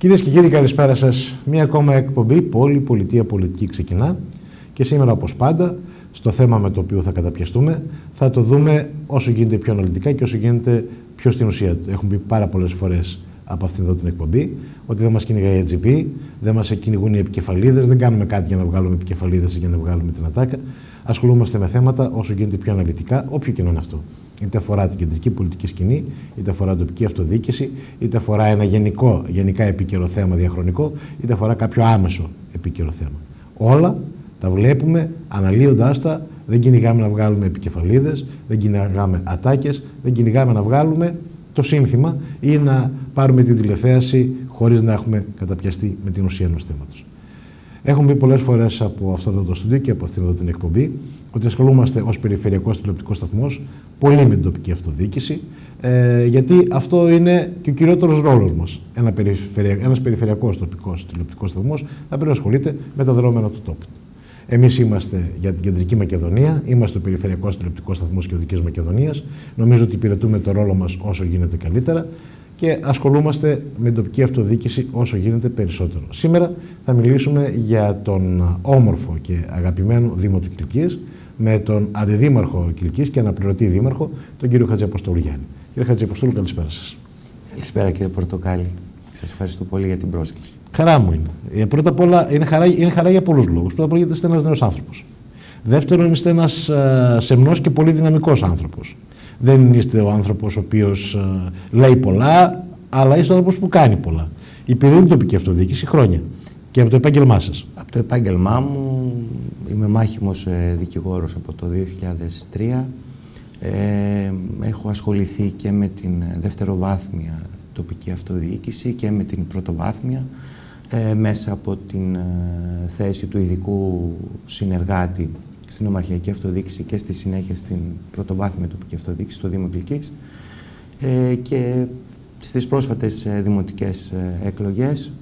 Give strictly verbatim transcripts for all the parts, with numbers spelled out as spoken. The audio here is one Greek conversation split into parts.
Κυρίες και κύριοι, καλησπέρα σας. Μία ακόμα εκπομπή Πόλη, Πολιτεία, Πολιτική ξεκινά. Και σήμερα, όπως πάντα, στο θέμα με το οποίο θα καταπιαστούμε, θα το δούμε όσο γίνεται πιο αναλυτικά και όσο γίνεται πιο στην ουσία. Έχουμε πει πάρα πολλές φορές από αυτήν εδώ την εκπομπή ότι δεν μας κυνηγάει η τζι πι, δεν μας κυνηγούν οι επικεφαλίδες, δεν κάνουμε κάτι για να βγάλουμε επικεφαλίδες ή για να βγάλουμε την ατάκα. Ασχολούμαστε με θέματα όσο γίνεται πιο αναλυτικά, όποιο και να είναι αυτό. Είτε αφορά την κεντρική πολιτική σκηνή, είτε αφορά τοπική αυτοδιοίκηση, είτε αφορά ένα γενικό, γενικά επίκαιρο θέμα διαχρονικό, είτε αφορά κάποιο άμεσο επίκαιρο θέμα. Όλα τα βλέπουμε αναλύοντάς τα, δεν κυνηγάμε να βγάλουμε επικεφαλίδες, δεν κυνηγάμε ατάκες, δεν κυνηγάμε να βγάλουμε το σύνθημα ή να πάρουμε την τηλεθέαση χωρίς να έχουμε καταπιαστεί με την ουσία ενός θέματος. Έχουμε πει πολλές φορές από αυτό εδώ το στούντιο και από αυτήν εδώ την εκπομπή ότι ασχολούμαστε ως περιφερειακός τηλεοπτικός σταθμός πολύ με την τοπική αυτοδιοίκηση, ε, γιατί αυτό είναι και ο κυριότερος ρόλος μας. Ένα περιφερεια... Ένας περιφερειακός τοπικός τηλεοπτικός σταθμός θα πρέπει να ασχολείται με τα δεδομένα του τόπου. Εμείς είμαστε για την Κεντρική Μακεδονία, είμαστε ο περιφερειακός τηλεοπτικός σταθμός Κεντρικής Μακεδονίας. Νομίζω ότι υπηρετούμε το ρόλο μας όσο γίνεται καλύτερα και ασχολούμαστε με την τοπική αυτοδιοίκηση όσο γίνεται περισσότερο. Σήμερα θα μιλήσουμε για τον όμορφο και αγαπημένο Δήμο του Κιλκής, με τον αντιδήμαρχο Κιλκής και αναπληρωτή δήμαρχο, τον κύριο Χατζηαποστόλου Γιάννη. Κύριε Χατζηαποστόλου, καλησπέρα σας. Καλησπέρα κύριε Πορτοκάλη. Σας ευχαριστώ πολύ για την πρόσκληση. Χαρά μου είναι. Πρώτα απ' όλα είναι χαρά, είναι χαρά για πολλούς λόγους. Πρώτα απ' όλα γιατί είστε ένας νέος άνθρωπος. Δεύτερον, είστε ένας α, σεμνός και πολύ δυναμικός άνθρωπος. Δεν είστε ο άνθρωπος ο οποίος α, λέει πολλά, αλλά είστε ο άνθρωπος που κάνει πολλά. Υπηρετεί την τοπική αυτοδιοίκηση χρόνια. Και από το επάγγελμά σας. Από το επάγγελμά μου είμαι μάχημος ε, δικηγόρος από το δύο χιλιάδες τρία. Ε, έχω ασχοληθεί και με την δευτεροβάθμια τοπική αυτοδιοίκηση και με την πρωτοβάθμια ε, μέσα από την ε, θέση του ειδικού συνεργάτη στην ομαρχιακή αυτοδιοίκηση και στη συνέχεια στην πρωτοβάθμια τοπική αυτοδιοίκηση στο Δήμο Κιλκής ε, και στις πρόσφατες ε, δημοτικές ε, εκλογές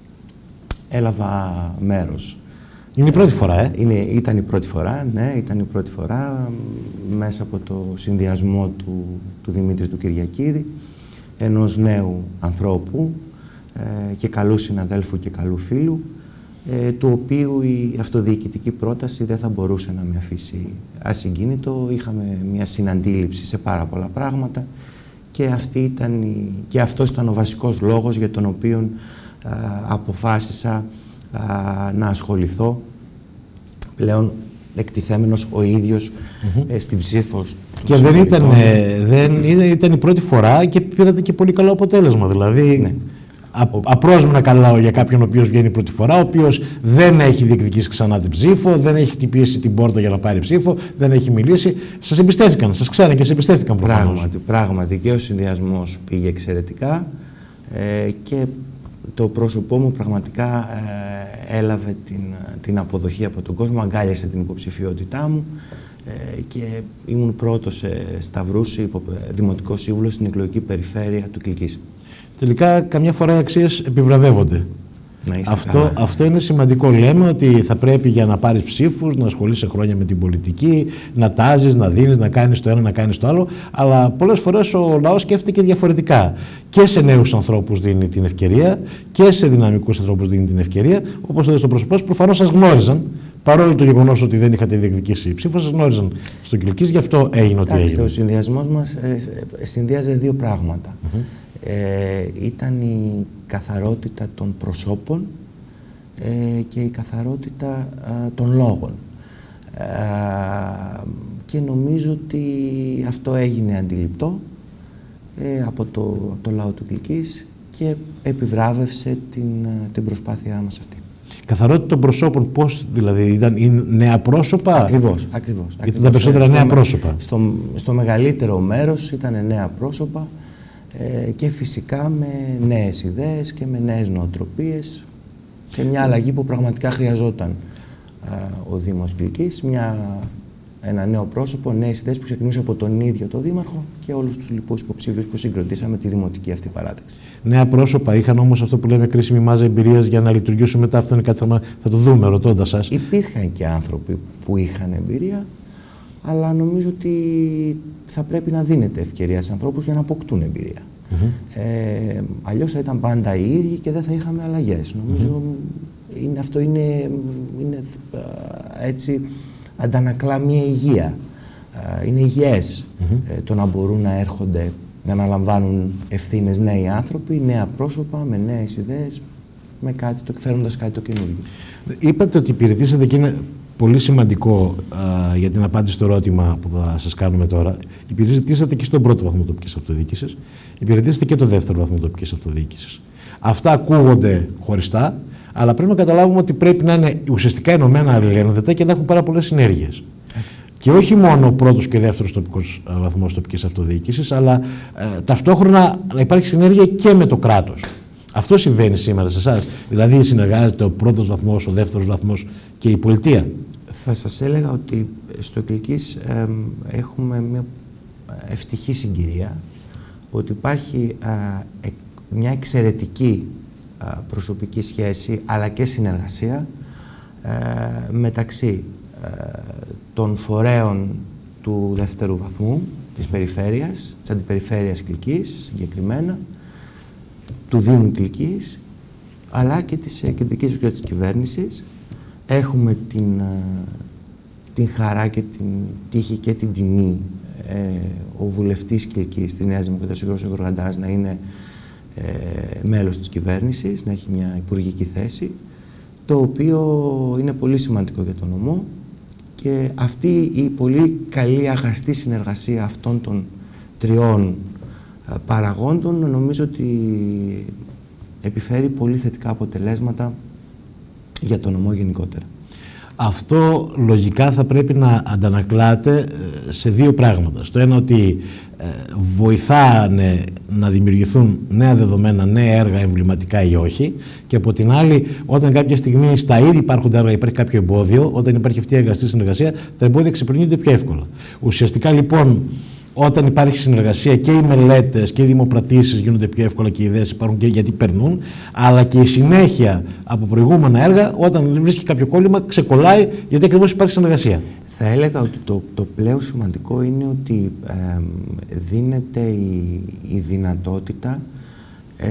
έλαβα μέρος. Είναι η πρώτη φορά, ε? Είναι, ήταν η πρώτη φορά, ναι, ήταν η πρώτη φορά μέσα από το συνδυασμό του, του Δημήτρη του Κυριακίδη, ενός νέου ανθρώπου ε, και καλού συναδέλφου και καλού φίλου, ε, του οποίου η αυτοδιοικητική πρόταση δεν θα μπορούσε να με αφήσει ασυγκίνητο. Είχαμε μια συναντήληψη σε πάρα πολλά πράγματα και, αυτή ήταν η, και αυτός ήταν ο βασικός λόγος για τον οποίο ε, αποφάσισα ε, να ασχοληθώ πλέον εκτιθέμενος ο ίδιος mm-hmm. ε, στην ψήφο του. Και δεν ήταν, ε, δεν ήταν η πρώτη φορά και πήρατε και πολύ καλό αποτέλεσμα. Δηλαδή, ναι. α, απρόσμενα καλά για κάποιον ο οποίος βγαίνει πρώτη φορά, ο οποίος δεν έχει διεκδικήσει ξανά την ψήφο, δεν έχει χτυπήσει την πόρτα για να πάρει ψήφο, δεν έχει μιλήσει. Σας εμπιστεύτηκαν, σας ξέρανε και σας εμπιστεύτηκαν προφανώς. Πράγματι, πράγματι και ο συνδυασμός πήγε εξαιρετικά ε, και το πρόσωπό μου πραγματικά ε, έλαβε την, την αποδοχή από τον κόσμο, αγκάλιασε την υποψηφιότητά μου ε, και ήμουν πρώτος ε, σταυρούς υπο, δημοτικός σύμβουλος στην εκλογική περιφέρεια του Κιλκής. Τελικά, καμιά φορά οι αξίες επιβραβεύονται. Αυτό, αυτό είναι σημαντικό. Λέμε ότι θα πρέπει για να πάρεις ψήφους, να ασχολείσαι χρόνια με την πολιτική, να τάζεις, να δίνεις, να κάνεις το ένα, να κάνεις το άλλο. Αλλά πολλές φορές ο λαός σκέφτεται και διαφορετικά. Και σε νέους ανθρώπους δίνει την ευκαιρία και σε δυναμικούς ανθρώπους δίνει την ευκαιρία. Όπως εδώ στο πρόσωπό σας, προφανώς σας γνώριζαν. Παρόλο το γεγονός ότι δεν είχατε διεκδικήσει ψήφο, σας γνώριζαν στο Κιλκής, γι' αυτό έγινε ό,τι έγινε. Ο συνδυασμός μας ε, συνδυάζει δύο πράγματα. Mm-hmm. Ε, ήταν η καθαρότητα των προσώπων ε, και η καθαρότητα ε, των λόγων. Ε, και νομίζω ότι αυτό έγινε αντιληπτό ε, από το, το λαό του Κιλκής και επιβράβευσε την, την προσπάθειά μας αυτή. Καθαρότητα των προσώπων, πώς δηλαδή, ήταν νέα πρόσωπα? Ακριβώς, ακριβώς. Γιατί τα περισσότερα νέα πρόσωπα. Στο, στο μεγαλύτερο μέρος ήταν νέα πρόσωπα ε, και φυσικά με νέες ιδέες και με νέες νοοτροπίες και μια αλλαγή που πραγματικά χρειαζόταν ε, ο Δήμος Κιλκής, μια, ένα νέο πρόσωπο, νέες ιδέες που ξεκινούσε από τον ίδιο τον Δήμαρχο και όλους τους λοιπούς υποψήφιους που συγκροτήσαμε τη δημοτική αυτή παράταξη. Νέα πρόσωπα είχαν όμως αυτό που λέμε κρίσιμη μάζα εμπειρίας για να λειτουργήσουν μετά. Αυτό είναι κάτι θα, θα το δούμε ρωτώντας σας. Υπήρχαν και άνθρωποι που είχαν εμπειρία, αλλά νομίζω ότι θα πρέπει να δίνεται ευκαιρία σε ανθρώπους για να αποκτούν εμπειρία. Mm-hmm. ε, αλλιώς θα ήταν πάντα οι ίδιοι και δεν θα είχαμε αλλαγές. Νομίζω mm-hmm. είναι, αυτό είναι, είναι έτσι, αντανακλά μια υγεία. Είναι υγιές mm-hmm. ε, το να μπορούν να έρχονται, να αναλαμβάνουν ευθύνες νέοι άνθρωποι, νέα πρόσωπα, με νέες ιδέες, με κάτι, το, φέροντας κάτι το καινούργιο. Είπατε ότι υπηρετήσατε και είναι πολύ σημαντικό α, για την απάντηση στο ερώτημα που θα σας κάνουμε τώρα. Υπηρετήσατε και στον πρώτο βαθμό τοπικής αυτοδιοίκησης, υπηρετήσατε και το δεύτερο βαθμό τοπικής αυτοδιοίκησης. Αυτά ακούγονται χωριστά, αλλά πρέπει να καταλάβουμε ότι πρέπει να είναι ουσιαστικά ενωμένα αλληλένδετα και να έχουν πάρα πολλές συνέργειες. Και όχι μόνο ο πρώτος και δεύτερος τοπικός βαθμός τοπικής αυτοδιοίκησης, αλλά ε, ταυτόχρονα να υπάρχει συνέργεια και με το κράτος. Αυτό συμβαίνει σήμερα σε εσάς. Δηλαδή συνεργάζεται ο πρώτος βαθμός, ο δεύτερος βαθμός και η πολιτεία. Θα σας έλεγα ότι στο Εκλικής ε, έχουμε μια ευτυχή συγκυρία, ότι υπάρχει ε, μια εξαιρετική ε, προσωπική σχέση αλλά και συνεργασία ε, μεταξύ ε, των φορέων του δεύτερου βαθμού, της περιφέρειας, της αντιπεριφέρειας Εκλικής συγκεκριμένα, του Δήμου Εκλικής, αλλά και της κεντρικής ουσίας της κυβέρνησης. Έχουμε την, την χαρά και την τύχη και την τιμή ε, ο βουλευτής Εκλικής της Νέας Δημοκρατίας, ο Γιώργος Γοργαντάς, να είναι ε, μέλος της κυβέρνησης, να έχει μια υπουργική θέση, το οποίο είναι πολύ σημαντικό για τον νομό, και αυτή η πολύ καλή αγαστή συνεργασία αυτών των τριών παραγόντων νομίζω ότι επιφέρει πολύ θετικά αποτελέσματα για τον νομό γενικότερα. Αυτό λογικά θα πρέπει να αντανακλάται σε δύο πράγματα. Στο ένα, ότι βοηθάνε να δημιουργηθούν νέα δεδομένα, νέα έργα εμβληματικά ή όχι, και από την άλλη, όταν κάποια στιγμή στα ήδη υπάρχοντα έργα υπάρχει κάποιο εμπόδιο, όταν υπάρχει αυτή η αγαστή συνεργασία, τα εμπόδια ξεπερνούνται πιο εύκολα. Ουσιαστικά λοιπόν, όταν υπάρχει συνεργασία, και οι μελέτες και οι δημοπρατήσεις γίνονται πιο εύκολα και οι ιδέες υπάρχουν και γιατί περνούν, αλλά και η συνέχεια από προηγούμενα έργα, όταν βρίσκει κάποιο κόλλημα, ξεκολλάει γιατί ακριβώς υπάρχει συνεργασία. Θα έλεγα ότι το, το πλέον σημαντικό είναι ότι ε, δίνεται η, η δυνατότητα ε,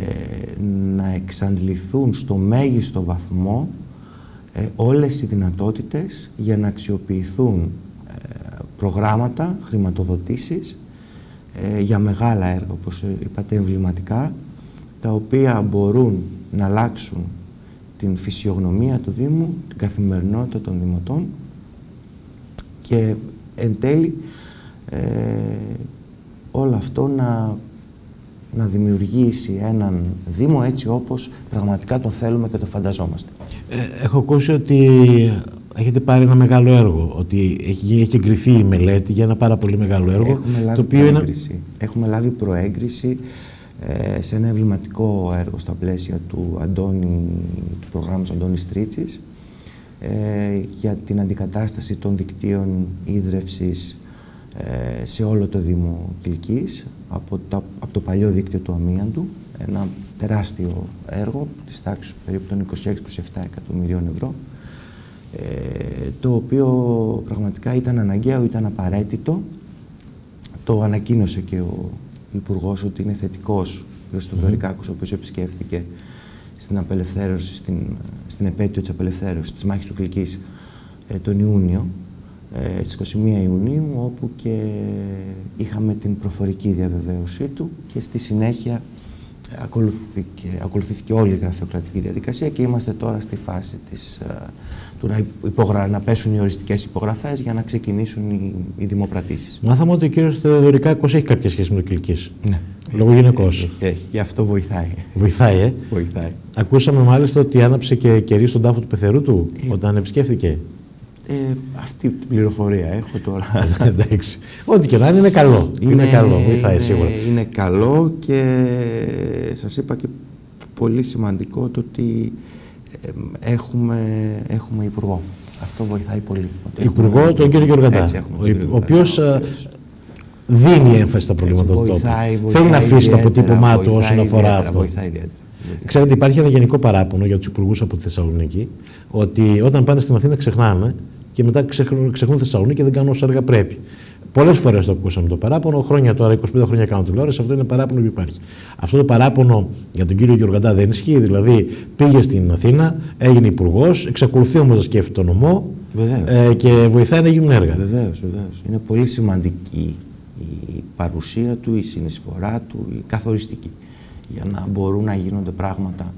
να εξαντληθούν στο μέγιστο βαθμό ε, όλες οι δυνατότητες για να αξιοποιηθούν προγράμματα, χρηματοδοτήσεις ε, για μεγάλα έργα, όπως είπατε, εμβληματικά, τα οποία μπορούν να αλλάξουν την φυσιογνωμία του Δήμου, την καθημερινότητα των δημοτών και εν τέλει ε, όλο αυτό να, να δημιουργήσει έναν Δήμο έτσι όπως πραγματικά τον θέλουμε και τον φανταζόμαστε. Ε, έχω ακούσει ότι έχετε πάρει ένα μεγάλο έργο, ότι έχει, έχει εγκριθεί η μελέτη για ένα πάρα πολύ μεγάλο έργο. Έχουμε λάβει, το οποίο προέγκριση. Είναι... Έχουμε λάβει προέγκριση ε, σε ένα εμβληματικό έργο στα πλαίσια του, Αντώνη, του προγράμματος Αντώνη Στρίτσης ε, για την αντικατάσταση των δικτύων ίδρευσης ε, σε όλο το Δήμο Εκλικής από, από το παλιό δίκτυο του αμίαντου. Ένα τεράστιο έργο της τάξης περίπου των είκοσι έξι με είκοσι επτά εκατομμυρίων ευρώ. Ε, το οποίο πραγματικά ήταν αναγκαίο, ήταν απαραίτητο. Το ανακοίνωσε και ο Υπουργός ότι είναι θετικός, ο κ. Στοδωρικάκος, ο οποίος επισκέφθηκε στην απελευθέρωση, στην, στην επέτειο της απελευθέρωσης της μάχης του Εκλικής ε, τον Ιούνιο, ε, στις είκοσι μία Ιουνίου, όπου και είχαμε την προφορική διαβεβαίωσή του και στη συνέχεια Ακολουθήθηκε, ακολουθήθηκε όλη η γραφειοκρατική διαδικασία και είμαστε τώρα στη φάση της, του να, υπογρα... να πέσουν οι οριστικές υπογραφές για να ξεκινήσουν οι, οι δημοπρατήσεις. Μάθαμε ότι ο κύριος Θεοδωρικάκος έχει κάποια σχέση με το Εκλικής. Ναι. Λόγω γυναικός. Έχει, έχει. Γι' αυτό βοηθάει. Βοηθάει, ε. Βοηθάει. Ακούσαμε μάλιστα ότι άναψε και κερί στον τάφο του πεθερού του ε. όταν επισκέφθηκε. Ε, αυτή την πληροφορία έχω τώρα. Εντάξει. Ό,τι και να είναι, είναι καλό. Είναι, είναι καλό, βοηθάει είναι, σίγουρα. Είναι καλό και σας είπα και πολύ σημαντικό το ότι ε, έχουμε, έχουμε υπουργό. Αυτό βοηθάει πολύ. Υπουργό, τον κύριο Γεωργαντά, ο, ο οποίος δίνει έμφαση στα προβλήματα του τόπου. Θέλει να αφήσει το αποτύπωμά του όσον αφορά αυτό. Βοηθάει ιδιαίτερα. Ξέρετε, υπάρχει ένα γενικό παράπονο για τους υπουργούς από τη Θεσσαλονίκη, ότι όταν πάνε στην Αθήνα ξεχνάνε και μετά ξεχνούν Θεσσαλονίκη και δεν κάνουν όσα έργα πρέπει. Πολλές φορές το ακούσαμε το παράπονο. Χρόνια τώρα, είκοσι πέντε χρόνια κάνω τηλεόραση, αυτό είναι παράπονο που υπάρχει. Αυτό το παράπονο για τον κύριο Γιωργαντά δεν ισχύει. Δηλαδή, πήγε στην Αθήνα, έγινε υπουργός, εξακολουθεί όμως να σκέφτεται τον νομό ε, και βοηθάει να γίνουν έργα. Βεβαίως, βεβαίως. Είναι πολύ σημαντική η παρουσία του, η συνεισφορά του, η καθοριστική, για να μπορούν να γίνονται πράγματα.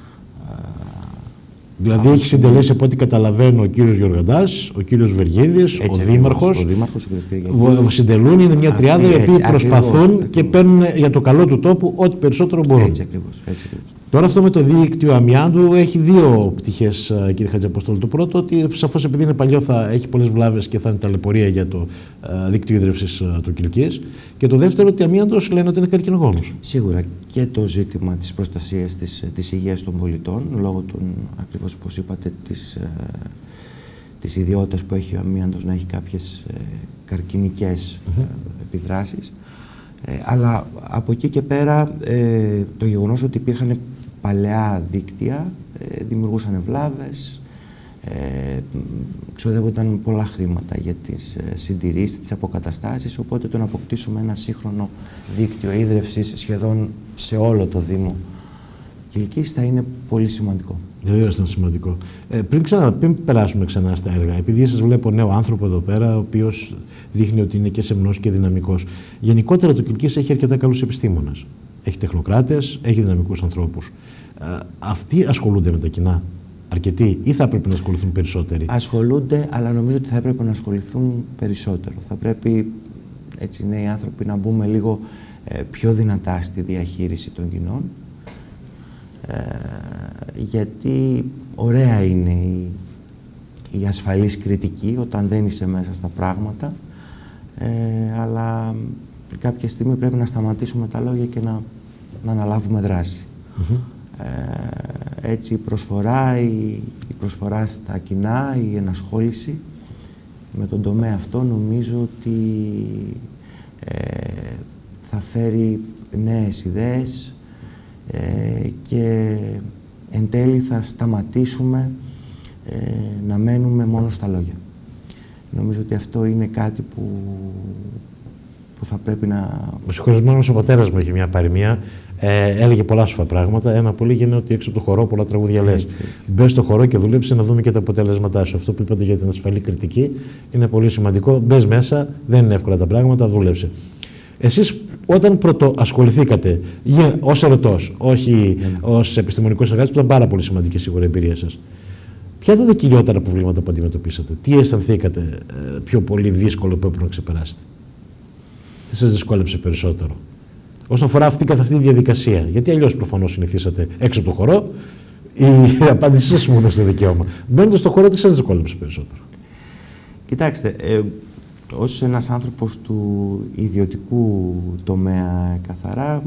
Δηλαδή έχει συντελέσει από ό,τι καταλαβαίνω ο κύριος Γιωργαντάς, ο κύριος Βεργίδης, ο Δήμαρχος. Ο Δήμαρχος, ο κύριος συντελούν, είναι μια τριάδα οι οποίοι προσπαθούν ακριβώς, και παίρνουν για το καλό του τόπου ό,τι περισσότερο μπορούν. Έτσι ακριβώς, έτσι ακριβώς. Τώρα αυτό με το δίκτυο αμοιάντου έχει δύο πτυχές, κύριε Χατζηαποστόλου. Το πρώτο, ότι σαφώς επειδή είναι παλιό θα έχει πολλές βλάβες και θα είναι ταλαιπωρία για το δίκτυο ίδρυυσης του Κιλκίας. Και το δεύτερο, ότι αμοιάντος λένε ότι είναι καρκινογόνος. Σίγουρα και το ζήτημα της προστασίας της, της υγείας των πολιτών, λόγω των, ακριβώς όπως είπατε, της, της ιδιότητας που έχει ο αμοιάντος να έχει κάποιες ε, καρκινικές mm-hmm. ε, επιδράσεις. Ε, αλλά από εκεί και πέρα ε, το γεγονός ότι υπήρχαν παλαιά δίκτυα ε, δημιουργούσαν βλάβες, ε, ξοδεύονταν πολλά χρήματα για τις ε, συντηρήσεις, τις αποκαταστάσεις, οπότε το να αποκτήσουμε ένα σύγχρονο δίκτυο ίδρευσης σχεδόν σε όλο το Δήμο Κιλκής θα είναι πολύ σημαντικό. Βεβαίως ήταν σημαντικό. Ε, πριν, ξανα, πριν περάσουμε ξανά στα έργα, επειδή σας βλέπω νέο άνθρωπο εδώ πέρα, ο οποίος δείχνει ότι είναι και σεμνός και δυναμικός. Γενικότερα το Κιλκής έχει αρκετά καλούς επιστήμονες. Έχει τεχνοκράτες, έχει δυναμικούς ανθρώπους. Ε, αυτοί ασχολούνται με τα κοινά. Αρκετοί, ή θα έπρεπε να ασχοληθούν περισσότεροι? Ασχολούνται, αλλά νομίζω ότι θα έπρεπε να ασχοληθούν περισσότερο. Θα πρέπει έτσι νέοι άνθρωποι να μπούμε λίγο ε, πιο δυνατά στη διαχείριση των κοινών. Ε, γιατί ωραία είναι η, η ασφαλής κριτική όταν δεν είσαι μέσα στα πράγματα, ε, αλλά κάποια στιγμή πρέπει να σταματήσουμε τα λόγια και να, να αναλάβουμε δράση. Mm-hmm. ε, έτσι η προσφορά, η, η προσφορά στα κοινά, η ενασχόληση με τον τομέα αυτό νομίζω ότι ε, θα φέρει νέες ιδέες, Ε, και εν τέλει θα σταματήσουμε ε, να μένουμε μόνο στα λόγια. Νομίζω ότι αυτό είναι κάτι που, που θα πρέπει να... Ο συγχωρισμένος ο πατέρας μου είχε μια παροιμία, ε, έλεγε πολλά σοφά πράγματα. Ένα που έλεγε είναι ότι έξω από το χορό πολλά τραγούδια λες. Μπες στο χορό και δουλέψε να δούμε και τα αποτελέσματά σου. Αυτό που είπατε για την ασφαλή κριτική είναι πολύ σημαντικό. Μπες μέσα, δεν είναι εύκολα τα πράγματα, δούλεψε. Εσείς όταν πρώτο ασχοληθήκατε ως ερωτός, όχι yeah. ως επιστημονικός εργάτης, που ήταν πάρα πολύ σημαντική σίγουρα η εμπειρία σας, ποια ήταν τα κυριότερα προβλήματα που αντιμετωπίσατε? Τι αισθανθήκατε ε, πιο πολύ δύσκολο που έπρεπε να ξεπεράσετε? Τι σας δυσκόλεψε περισσότερο όσον αφορά αυτή καθ' αυτή τη διαδικασία? Γιατί αλλιώς προφανώς συνηθίσατε έξω από το χορό, η απάντησή σας μόνο στο δικαίωμα. Μπαίνοντας στο χορό, τι σας δυσκόλεψε περισσότερο? Κοιτάξτε, ε, ως ένας άνθρωπος του ιδιωτικού τομέα καθαρά,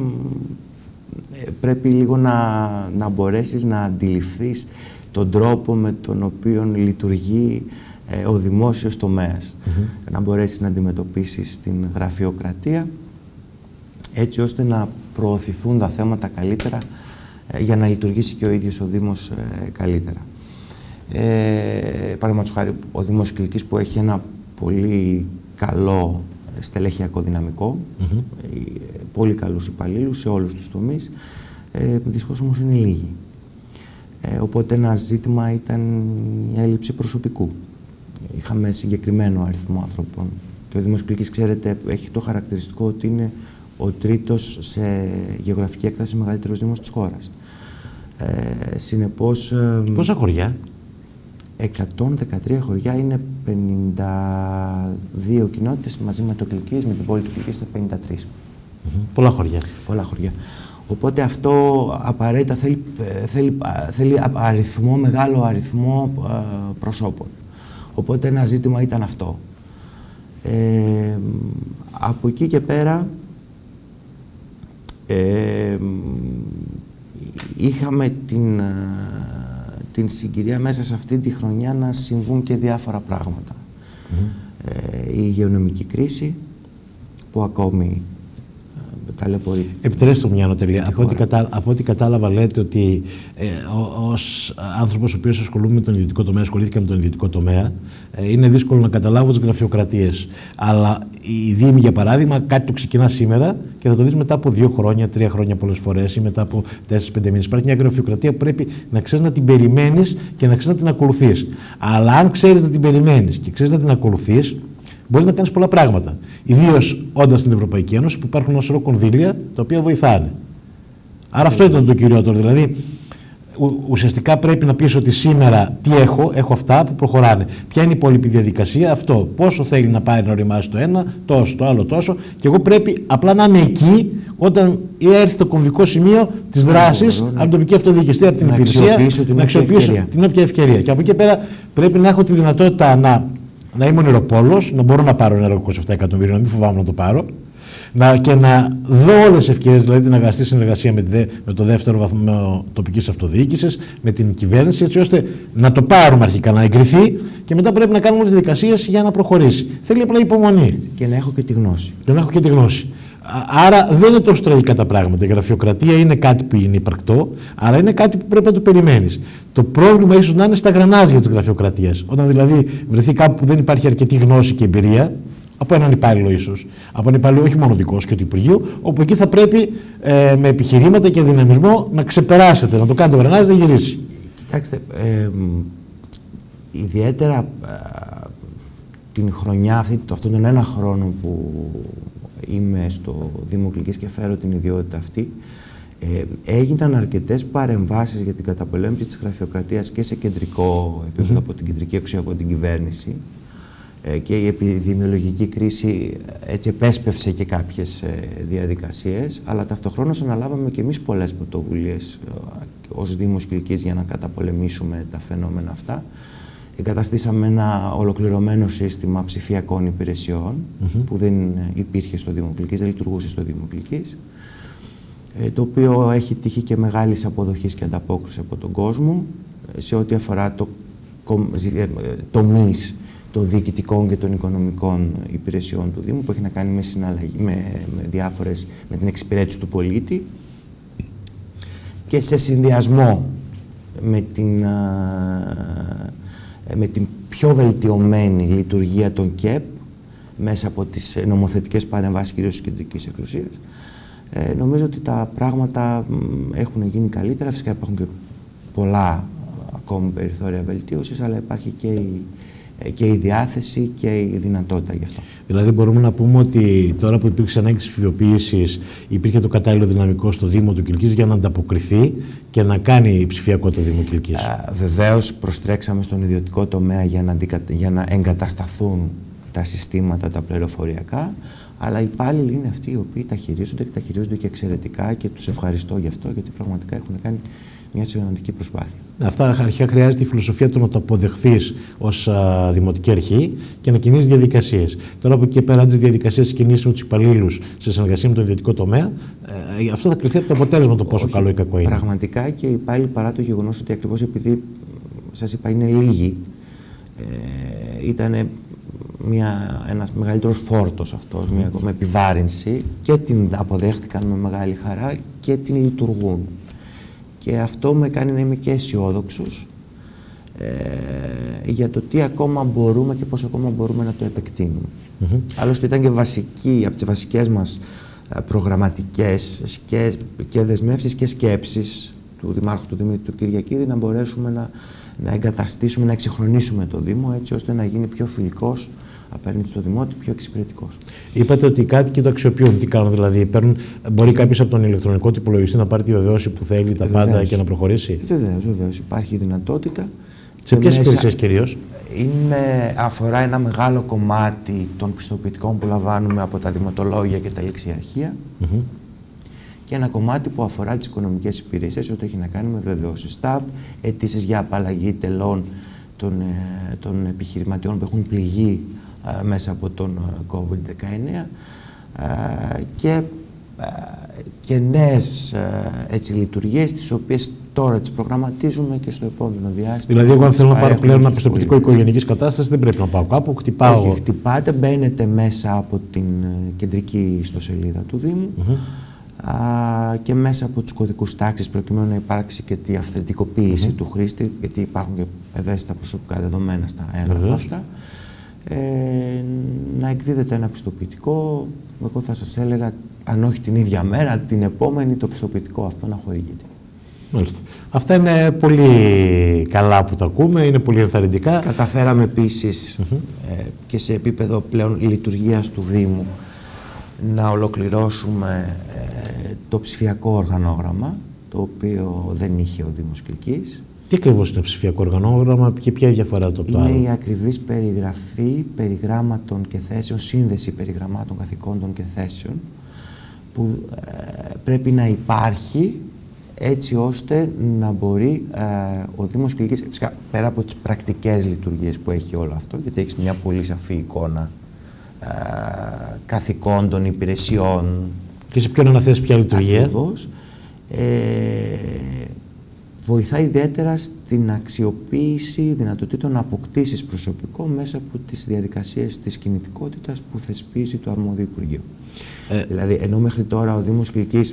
πρέπει λίγο να, να μπορέσεις να αντιληφθείς τον τρόπο με τον οποίο λειτουργεί ε, ο δημόσιος τομέας. Mm-hmm. Να μπορέσεις να αντιμετωπίσεις την γραφειοκρατία έτσι ώστε να προωθηθούν τα θέματα καλύτερα ε, για να λειτουργήσει και ο ίδιος ο Δήμος ε, καλύτερα. Ε, Παραδείγματος χάρη, ο Δήμος Κιλκής που έχει ένα πολύ καλό στελεχειακό δυναμικό, mm-hmm. πολύ καλούς υπαλλήλους σε όλους τους τομείς, ε, δυστυχώς όμως είναι λίγοι. Ε, οπότε ένα ζήτημα ήταν η έλλειψη προσωπικού. Είχαμε συγκεκριμένο αριθμό άνθρωπων και ο Δήμος Κιλκής, ξέρετε, έχει το χαρακτηριστικό ότι είναι ο τρίτος σε γεωγραφική έκταση μεγαλύτερος δήμος της χώρας. Ε, συνεπώς... Πόσα χωριά? εκατόν δεκατρία χωριά, είναι πενήντα δύο κοινότητες μαζί με το Κιλκής, με την πόλη του Κιλκής, στα πενήντα τρία. Mm-hmm. Πολλά χωριά. Πολλά χωριά. Οπότε αυτό απαραίτητα θέλει, θέλει, θέλει αριθμό, μεγάλο αριθμό προσώπων. Οπότε ένα ζήτημα ήταν αυτό. Ε, από εκεί και πέρα ε, είχαμε την... την συγκυρία μέσα σε αυτή τη χρονιά να συμβούν και διάφορα πράγματα. Mm-hmm. ε, η υγειονομική κρίση που ακόμη ε, ταλαιπωρεί. Επιτρέψτε μου μια ανωτελεία. Από ό,τι, κατα... από ό,τι κατάλαβα, λέτε ότι ε, ως άνθρωπος ο οποίος ασχολούμαι με τον ιδιωτικό τομέα, ασχολήθηκα με τον ιδιωτικό τομέα, ε, είναι δύσκολο να καταλάβω τις γραφειοκρατίες. Αλλά οι δήμοι, για παράδειγμα, κάτι το ξεκινά σήμερα και θα το δεις μετά από δύο χρόνια, τρία χρόνια πολλές φορές ή μετά από τέσσερις πέντε μήνες. Υπάρχει μια γραφειοκρατία που πρέπει να ξέρεις να την περιμένεις και να ξέρεις να την ακολουθείς. Αλλά αν ξέρεις να την περιμένεις και ξέρεις να την ακολουθείς, μπορείς να κάνεις πολλά πράγματα. Ιδίως όντας στην Ευρωπαϊκή Ένωση που υπάρχουν ένα σωρό κονδύλια τα οποία βοηθάνε. Άρα αυτό ήταν το κυριότερο. Δηλαδή, ουσιαστικά πρέπει να πεις ότι σήμερα τι έχω, έχω αυτά που προχωράνε. Ποια είναι η υπόλοιπη διαδικασία, αυτό. Πόσο θέλει να πάρει να οριμάσει το ένα, τόσο, το άλλο τόσο. Και εγώ πρέπει απλά να είμαι εκεί όταν έρθει το κομβικό σημείο της δράσης από την τοπική αυτοδιοίκηση, από την υπηρεσία, να αξιοποιήσω την όποια ευκαιρία. Και από εκεί πέρα πρέπει να έχω τη δυνατότητα να, να είμαι ονειροπόλος, να μπορώ να πάρω νερό είκοσι επτά εκατομμύρια, να μην φοβάμαι να το πάρω. Να, και να δω όλες τις ευκαιρίες, δηλαδή την αγαστή συνεργασία με, δε, με το δεύτερο βαθμό τοπικής αυτοδιοίκησης, με την κυβέρνηση, έτσι ώστε να το πάρουμε αρχικά, να εγκριθεί και μετά πρέπει να κάνουμε τις διαδικασίες για να προχωρήσει. Θέλει απλά υπομονή. Και να έχω και τη γνώση. Και να έχω και τη γνώση. Άρα δεν είναι τόσο τραγικά τα πράγματα. Η γραφειοκρατία είναι κάτι που είναι υπαρκτό, αλλά είναι κάτι που πρέπει να το περιμένεις. Το πρόβλημα ίσως να είναι στα γρανάζια της γραφειοκρατίας. Όταν δηλαδή βρεθεί κάπου που δεν υπάρχει αρκετή γνώση και εμπειρία, από έναν υπάλληλο ίσως, από έναν υπάλληλο όχι μόνο δικός και του Υπουργείου, όπου εκεί θα πρέπει ε, με επιχειρήματα και δυναμισμό να ξεπεράσετε, να το κάνετε βρανάζι, να γυρίσει. Κοιτάξτε, ε, ιδιαίτερα ε, την χρονιά αυτή, αυτόν τον ένα χρόνο που είμαι στο Δήμο Κυκλικής και φέρω την ιδιότητα αυτή, ε, έγιναν αρκετές παρεμβάσεις για την καταπολέμηση της γραφειοκρατίας και σε κεντρικό επίπεδο, mm-hmm. από την κεντρική εξουσία, από την κυβέρνηση. Και η επιδημιολογική κρίση έτσι επέσπευσε και κάποιες διαδικασίες, αλλά ταυτοχρόνως αναλάβαμε και εμείς πολλές πρωτοβουλίες ως Δήμος Κυκλικής για να καταπολεμήσουμε τα φαινόμενα αυτά. Εγκαταστήσαμε ένα ολοκληρωμένο σύστημα ψηφιακών υπηρεσιών, mm-hmm. που δεν υπήρχε στο Δήμο Κυκλικής, δεν λειτουργούσε στο Δήμο Κυκλικής, το οποίο έχει τύχει και μεγάλης αποδοχής και ανταπόκριση από τον κόσμο σε ό,τι αφορά το τομείς των διοικητικών και των οικονομικών υπηρεσιών του Δήμου, που έχει να κάνει με, συναλλαγή, με, με, διάφορες, με την εξυπηρέτηση του πολίτη και σε συνδυασμό με την, με την πιο βελτιωμένη λειτουργία των ΚΕΠ μέσα από τις νομοθετικές παρεμβάσεις κυρίως της κεντρικής εξουσίας. Ε, νομίζω ότι τα πράγματα έχουν γίνει καλύτερα. Φυσικά υπάρχουν και πολλά ακόμη περιθώρια βελτίωσης, αλλά υπάρχει και η και η διάθεση και η δυνατότητα γι' αυτό. Δηλαδή μπορούμε να πούμε ότι τώρα που υπήρξε ανάγκη της ψηφιοποίησης, υπήρχε το κατάλληλο δυναμικό στο Δήμο του Κυκλικής για να ανταποκριθεί και να κάνει ψηφιακό το Δήμο Κυκλικής. Βεβαίως προστρέξαμε στον ιδιωτικό τομέα για να, για να εγκατασταθούν τα συστήματα, τα πληροφοριακά, αλλά οι υπάλληλοι είναι αυτοί οι οποίοι τα χειρίζονται και τα χειρίζονται και εξαιρετικά και τους ευχαριστώ γι' αυτό, γιατί πραγματικά έχουν κάνει μια σημαντική προσπάθεια. Αυτά αρχικά χρειάζεται η φιλοσοφία του να το αποδεχθείς ως α, δημοτική αρχή και να κινήσεις διαδικασίες. Τώρα από εκεί και πέρα, τις διαδικασίες κινήσεις με τους υπαλλήλους σε συνεργασία με το ιδιωτικό τομέα, ε, αυτό θα κρυφθεί από το αποτέλεσμα το πόσο Όχι, καλό ή κακό είναι. Πραγματικά και οι υπάλληλοι, παρά το γεγονός ότι ακριβώς επειδή σας είπα είναι λίγοι, ε, ήταν μια, ένας μεγαλύτερος φόρτος αυτός, μια με επιβάρυνση, και την αποδέχτηκαν με μεγάλη χαρά και την λειτουργούν. Και αυτό με κάνει να είμαι και αισιόδοξος ε, για το τι ακόμα μπορούμε και πώς ακόμα μπορούμε να το επεκτείνουμε. Mm-hmm. Άλλωστε ήταν και βασική, από τις βασικές μας προγραμματικές και, και δεσμεύσεις και σκέψεις του Δημάρχου του Δημήτρου Κυριακίδη να μπορέσουμε να, να εγκαταστήσουμε, να εξυγχρονίσουμε το Δήμο έτσι ώστε να γίνει πιο φιλικός απέναντι στο δημότη, πιο εξυπηρετικός. Είπατε ότι οι κάτοικοι το αξιοποιούν. Τι κάνουν δηλαδή, παίρνουν, μπορεί κάποιος από τον ηλεκτρονικό τυπολογιστή να πάρει τη βεβαίωση που θέλει, τα βεβαίως. Πάντα και να προχωρήσει. Βεβαίως, βεβαίως. Υπάρχει δυνατότητα. Σε ποιες υπηρεσίες κυρίως? Είναι, αφορά ένα μεγάλο κομμάτι των πιστοποιητικών που λαμβάνουμε από τα δημοτολόγια και τα ληξιαρχεία mm-hmm. και ένα κομμάτι που αφορά τις οικονομικές υπηρεσίες, ό,τι έχει να κάνει με βεβαίωση ΣΤΑΠ, αιτήσεις για απαλλαγή τελών των, των επιχειρηματιών που έχουν πληγεί α, μέσα από τον κόβιντ δεκαεννέα α, και, α, και νέες α, έτσι, λειτουργίες τις οποίες τώρα τις προγραμματίζουμε και στο επόμενο διάστημα. Δηλαδή, εγώ αν θέλω να πάρω πλέον ένα πιστοποιητικό οικογενειακής κατάστασης, δεν πρέπει να πάω κάπου, χτυπάω. Όχι, χτυπάτε, μπαίνετε μέσα από την κεντρική ιστοσελίδα του Δήμου mm-hmm. α, και μέσα από τους κωδικούς τάξης, προκειμένου να υπάρξει και τη αυθεντικοποίηση mm-hmm. του χρήστη, γιατί υπάρχουν και ευαίσθητα προσωπικά δεδομένα στα έγγραφα mm-hmm. αυτά. Ε, να εκδίδετε ένα πιστοποιητικό, εγώ θα σας έλεγα, αν όχι την ίδια μέρα, την επόμενη το πιστοποιητικό αυτό να χορηγείται. Μάλιστα. Αυτά είναι πολύ καλά που τα ακούμε, είναι πολύ ενθαρρυντικά. Καταφέραμε επίσης mm-hmm. ε, και σε επίπεδο πλέον λειτουργίας του Δήμου να ολοκληρώσουμε ε, το ψηφιακό οργανόγραμμα, το οποίο δεν είχε ο Δήμος Κιλκής. Τι ακριβώς είναι ψηφιακό οργανόγραμμα και ποια διαφορά το από Είναι η ακριβής περιγραφή περιγράμματων και θέσεων, σύνδεση περιγραμμάτων, καθηκόντων και θέσεων που ε, πρέπει να υπάρχει έτσι ώστε να μπορεί ε, ο Δήμος Κιλκής, φυσικά πέρα από τις πρακτικές λειτουργίες που έχει όλο αυτό, γιατί έχει μια πολύ σαφή εικόνα ε, καθηκόντων, υπηρεσιών. Και σε ποιον αναθέσει ποια λειτουργία. Ακριβώς. Ε, βοηθά ιδιαίτερα στην αξιοποίηση δυνατοτήτων αποκτήσεις προσωπικό μέσα από τις διαδικασίες της κινητικότητας που θεσπίζει το αρμόδιο Υπουργείο. Ε, δηλαδή, ενώ μέχρι τώρα ο Δήμος Κιλκής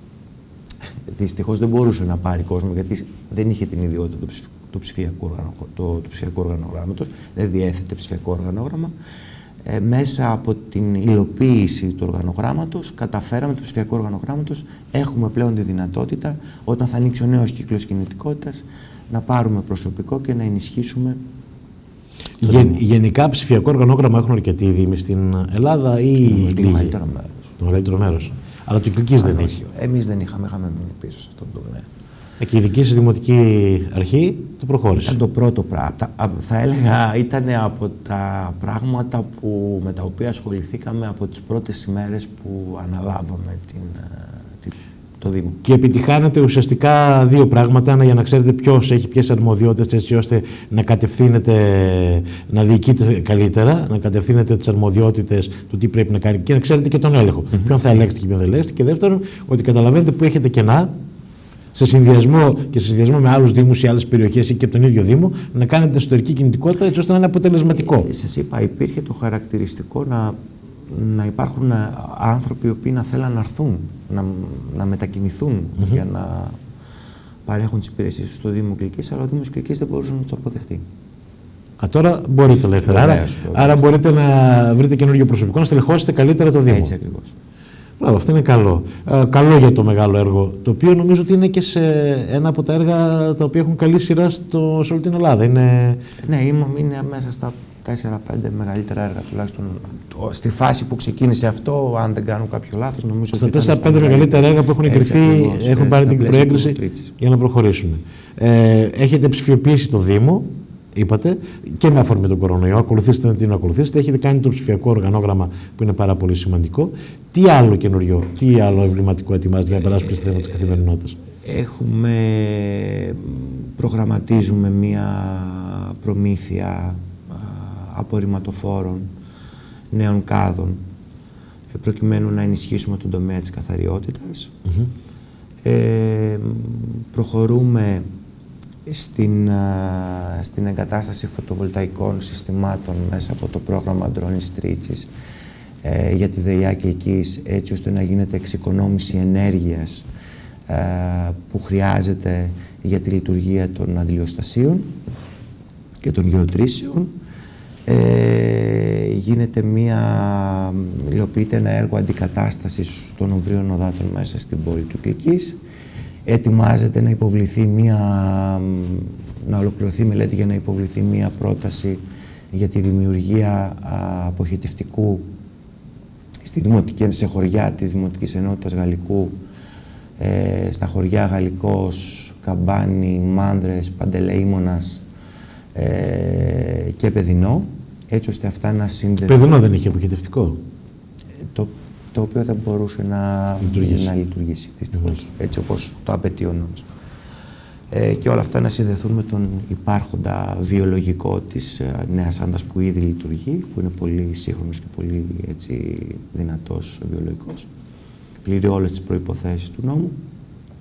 δυστυχώς δεν μπορούσε να πάρει κόσμο, γιατί δεν είχε την ιδιότητα του, ψηφ, του ψηφιακού, το, το ψηφιακού οργανογράμματος, δεν διέθετε ψηφιακό οργανόγραμμα. Ε, μέσα από την υλοποίηση του οργανογράμματος, καταφέραμε το ψηφιακό οργανογράμματος, έχουμε πλέον τη δυνατότητα, όταν θα ανοίξει ο νέος κύκλος κινητικότητας, να πάρουμε προσωπικό και να ενισχύσουμε. Γεν, γενικά ψηφιακό οργανόγραμμα έχουν αρκετοί δήμοι στην Ελλάδα ή το μεγαλύτερο μέρος. Το μεγαλύτερο μέρος. Αλλά το Κιλκής δεν έχει. Εμείς δεν είχαμε, είχαμε μείνει πίσω σε αυτόν τον τομέα. Και η δική σας δημοτική αρχή το προχώρησε. Ήταν το πρώτο πράγμα. Θα έλεγα ήταν από τα πράγματα που, με τα οποία ασχοληθήκαμε από τις πρώτες ημέρες που αναλάβαμε την, την, το Δήμο. Και επιτυχάνετε ουσιαστικά δύο πράγματα. Ένα, για να ξέρετε ποιος έχει ποιες αρμοδιότητες, έτσι ώστε να κατευθύνετε, να διοικείτε καλύτερα, να κατευθύνετε τις αρμοδιότητες του τι πρέπει να κάνει και να ξέρετε και τον έλεγχο. Mm-hmm. Ποιον θα ελέγξετε και ποιον θα ελέγξετε. Και δεύτερον, ότι καταλαβαίνετε που έχετε κενά, σε συνδυασμό και σε συνδυασμό με άλλους δήμους ή άλλες περιοχές ή και από τον ίδιο Δήμο, να κάνετε την εσωτερική κινητικότητα έτσι ώστε να είναι αποτελεσματικό. Ε, σας είπα, υπήρχε το χαρακτηριστικό να, να υπάρχουν άνθρωποι οι οποίοι να θέλουν να έρθουν, να, να μετακινηθούν mm-hmm. για να παρέχουν τις υπηρεσίες στο Δήμο Κιλκής, αλλά ο Δήμος Κιλκής δεν μπορούσε να τους αποδεχτεί. Α, τώρα μπορείτε ελεύθερα. Άρα, άρα μπορείτε να βρείτε καινούργιο προσωπικό, να στελεχώσετε καλύτερα το Δήμο. Έτσι ακριβώς. Μπράβο, αυτό είναι καλό. Ε, καλό για το μεγάλο έργο, το οποίο νομίζω ότι είναι και σε ένα από τα έργα τα οποία έχουν καλή σειρά στο, σε όλη την Ελλάδα. Είναι... Ναι, είναι μέσα στα τέσσερα πέντε μεγαλύτερα έργα, τουλάχιστον στη φάση που ξεκίνησε αυτό, αν δεν κάνω κάποιο λάθος, νομίζω. Στα τέσσερα πέντε μεγαλύτερα έργα που έχουν εγκριθεί, έχουν πάρει την προέγκριση για να προχωρήσουμε. Ε, έχετε ψηφιοποιήσει το Δήμο, είπατε, και με αφορμή τον κορονοϊό. Ακολουθήστε την ακολουθήσετε. Έχετε κάνει το ψηφιακό οργανόγραμμα που είναι πάρα πολύ σημαντικό. Τι άλλο καινούριο, τι άλλο εμβληματικό ετοιμάζετε για να περάσουμε στο θέμα της καθημερινότητας? Έχουμε, προγραμματίζουμε μία προμήθεια απορριμματοφόρων νέων κάδων προκειμένου να ενισχύσουμε τον τομέα της καθαριότητας. Mm-hmm. Ε, προχωρούμε στην, στην εγκατάσταση φωτοβολταϊκών συστημάτων μέσα από το πρόγραμμα Αντρώνης Τρίτσης ε, για τη ΔΕΙΑ Κιλκής, έτσι ώστε να γίνεται εξοικονόμηση ενέργειας ε, που χρειάζεται για τη λειτουργία των αντιλιοστασίων και των γεωτρήσεων. Ε, γίνεται μία, υλοποιείται ένα έργο αντικατάστασης των ομβρίων οδάτων μέσα στην πόλη του Κιλκής. Ετοιμάζεται να υποβληθεί μία, να ολοκληρωθεί μελέτη για να υποβληθεί μία πρόταση για τη δημιουργία αποχετευτικού στη δημοτική, σε χωριά της Δημοτικής Ενότητας Γαλλικού, ε, στα χωριά Γαλλικός, Καμπάνη, Μάνδρες, Παντελεήμονας ε, και Παιδινό, έτσι ώστε αυτά να συνδεθούν. Παιδινό δεν είχε αποχετευτικό. Το, το οποίο δεν μπορούσε να λειτουργήσει, να λειτουργήσει δυστυχώς, mm. έτσι όπως το απαιτεί ο νόμος. Ε, και όλα αυτά να συνδεθούν με τον υπάρχοντα βιολογικό της ε, Νέας Άντας που ήδη λειτουργεί, που είναι πολύ σύγχρονος και πολύ έτσι, δυνατός βιολογικός. Πληρεί όλες τις προϋποθέσεις του νόμου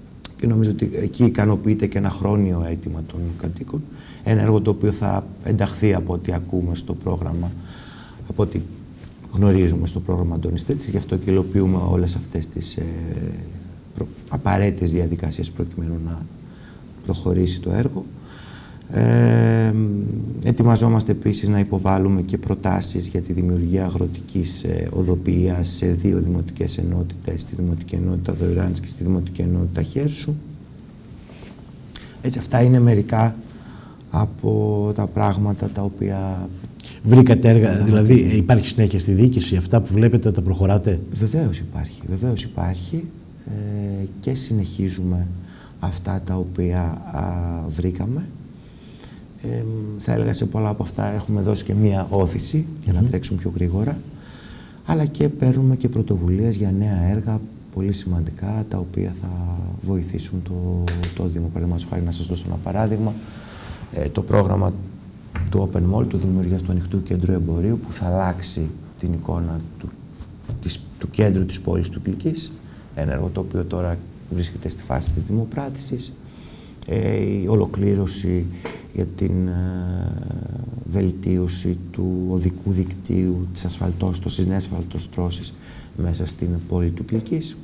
και νομίζω ότι εκεί ικανοποιείται και ένα χρόνιο αίτημα των κατοίκων. Ένα έργο το οποίο θα ενταχθεί από ό,τι ακούμε στο πρόγραμμα, από ό,τι γνωρίζουμε στο πρόγραμμα Αντώνης Τρίτης, γι' αυτό και υλοποιούμε όλες αυτές τις ε, προ, απαραίτητες διαδικασίες προκειμένου να προχωρήσει το έργο. Ε, ετοιμαζόμαστε επίσης να υποβάλουμε και προτάσεις για τη δημιουργία αγροτικής ε, οδοποιίας σε δύο δημοτικές ενότητες, στη Δημοτική Ενότητα Δωηράνης και στη Δημοτική Ενότητα Χέρσου. Έτσι, αυτά είναι μερικά από τα πράγματα τα οποία... Βρήκατε έργα, δηλαδή υπάρχει συνέχεια στη διοίκηση, αυτά που βλέπετε τα προχωράτε? Βεβαίως υπάρχει, βεβαίως υπάρχει ε, και συνεχίζουμε αυτά τα οποία α, βρήκαμε. Ε, θα έλεγα σε πολλά από αυτά έχουμε δώσει και μία όθηση για να mm-hmm. τρέξουν πιο γρήγορα, αλλά και παίρνουμε και πρωτοβουλίες για νέα έργα πολύ σημαντικά, τα οποία θα βοηθήσουν το, το Δήμο. Παραδείγματος χάρη, να σας δώσω ένα παράδειγμα, ε, το πρόγραμμα του Open Mall, του δημιουργίας του ανοιχτού κέντρου εμπορίου, που θα αλλάξει την εικόνα του, της, του κέντρου της πόλης του Κιλκής, ένα έργο το οποίο τώρα βρίσκεται στη φάση της δημοπράτησης. Ε, η ολοκλήρωση για την ε, βελτίωση του οδικού δικτύου, της ασφαλτόστρωσης, νέας ασφαλτοστρώσης μέσα στην πόλη του Κιλκής.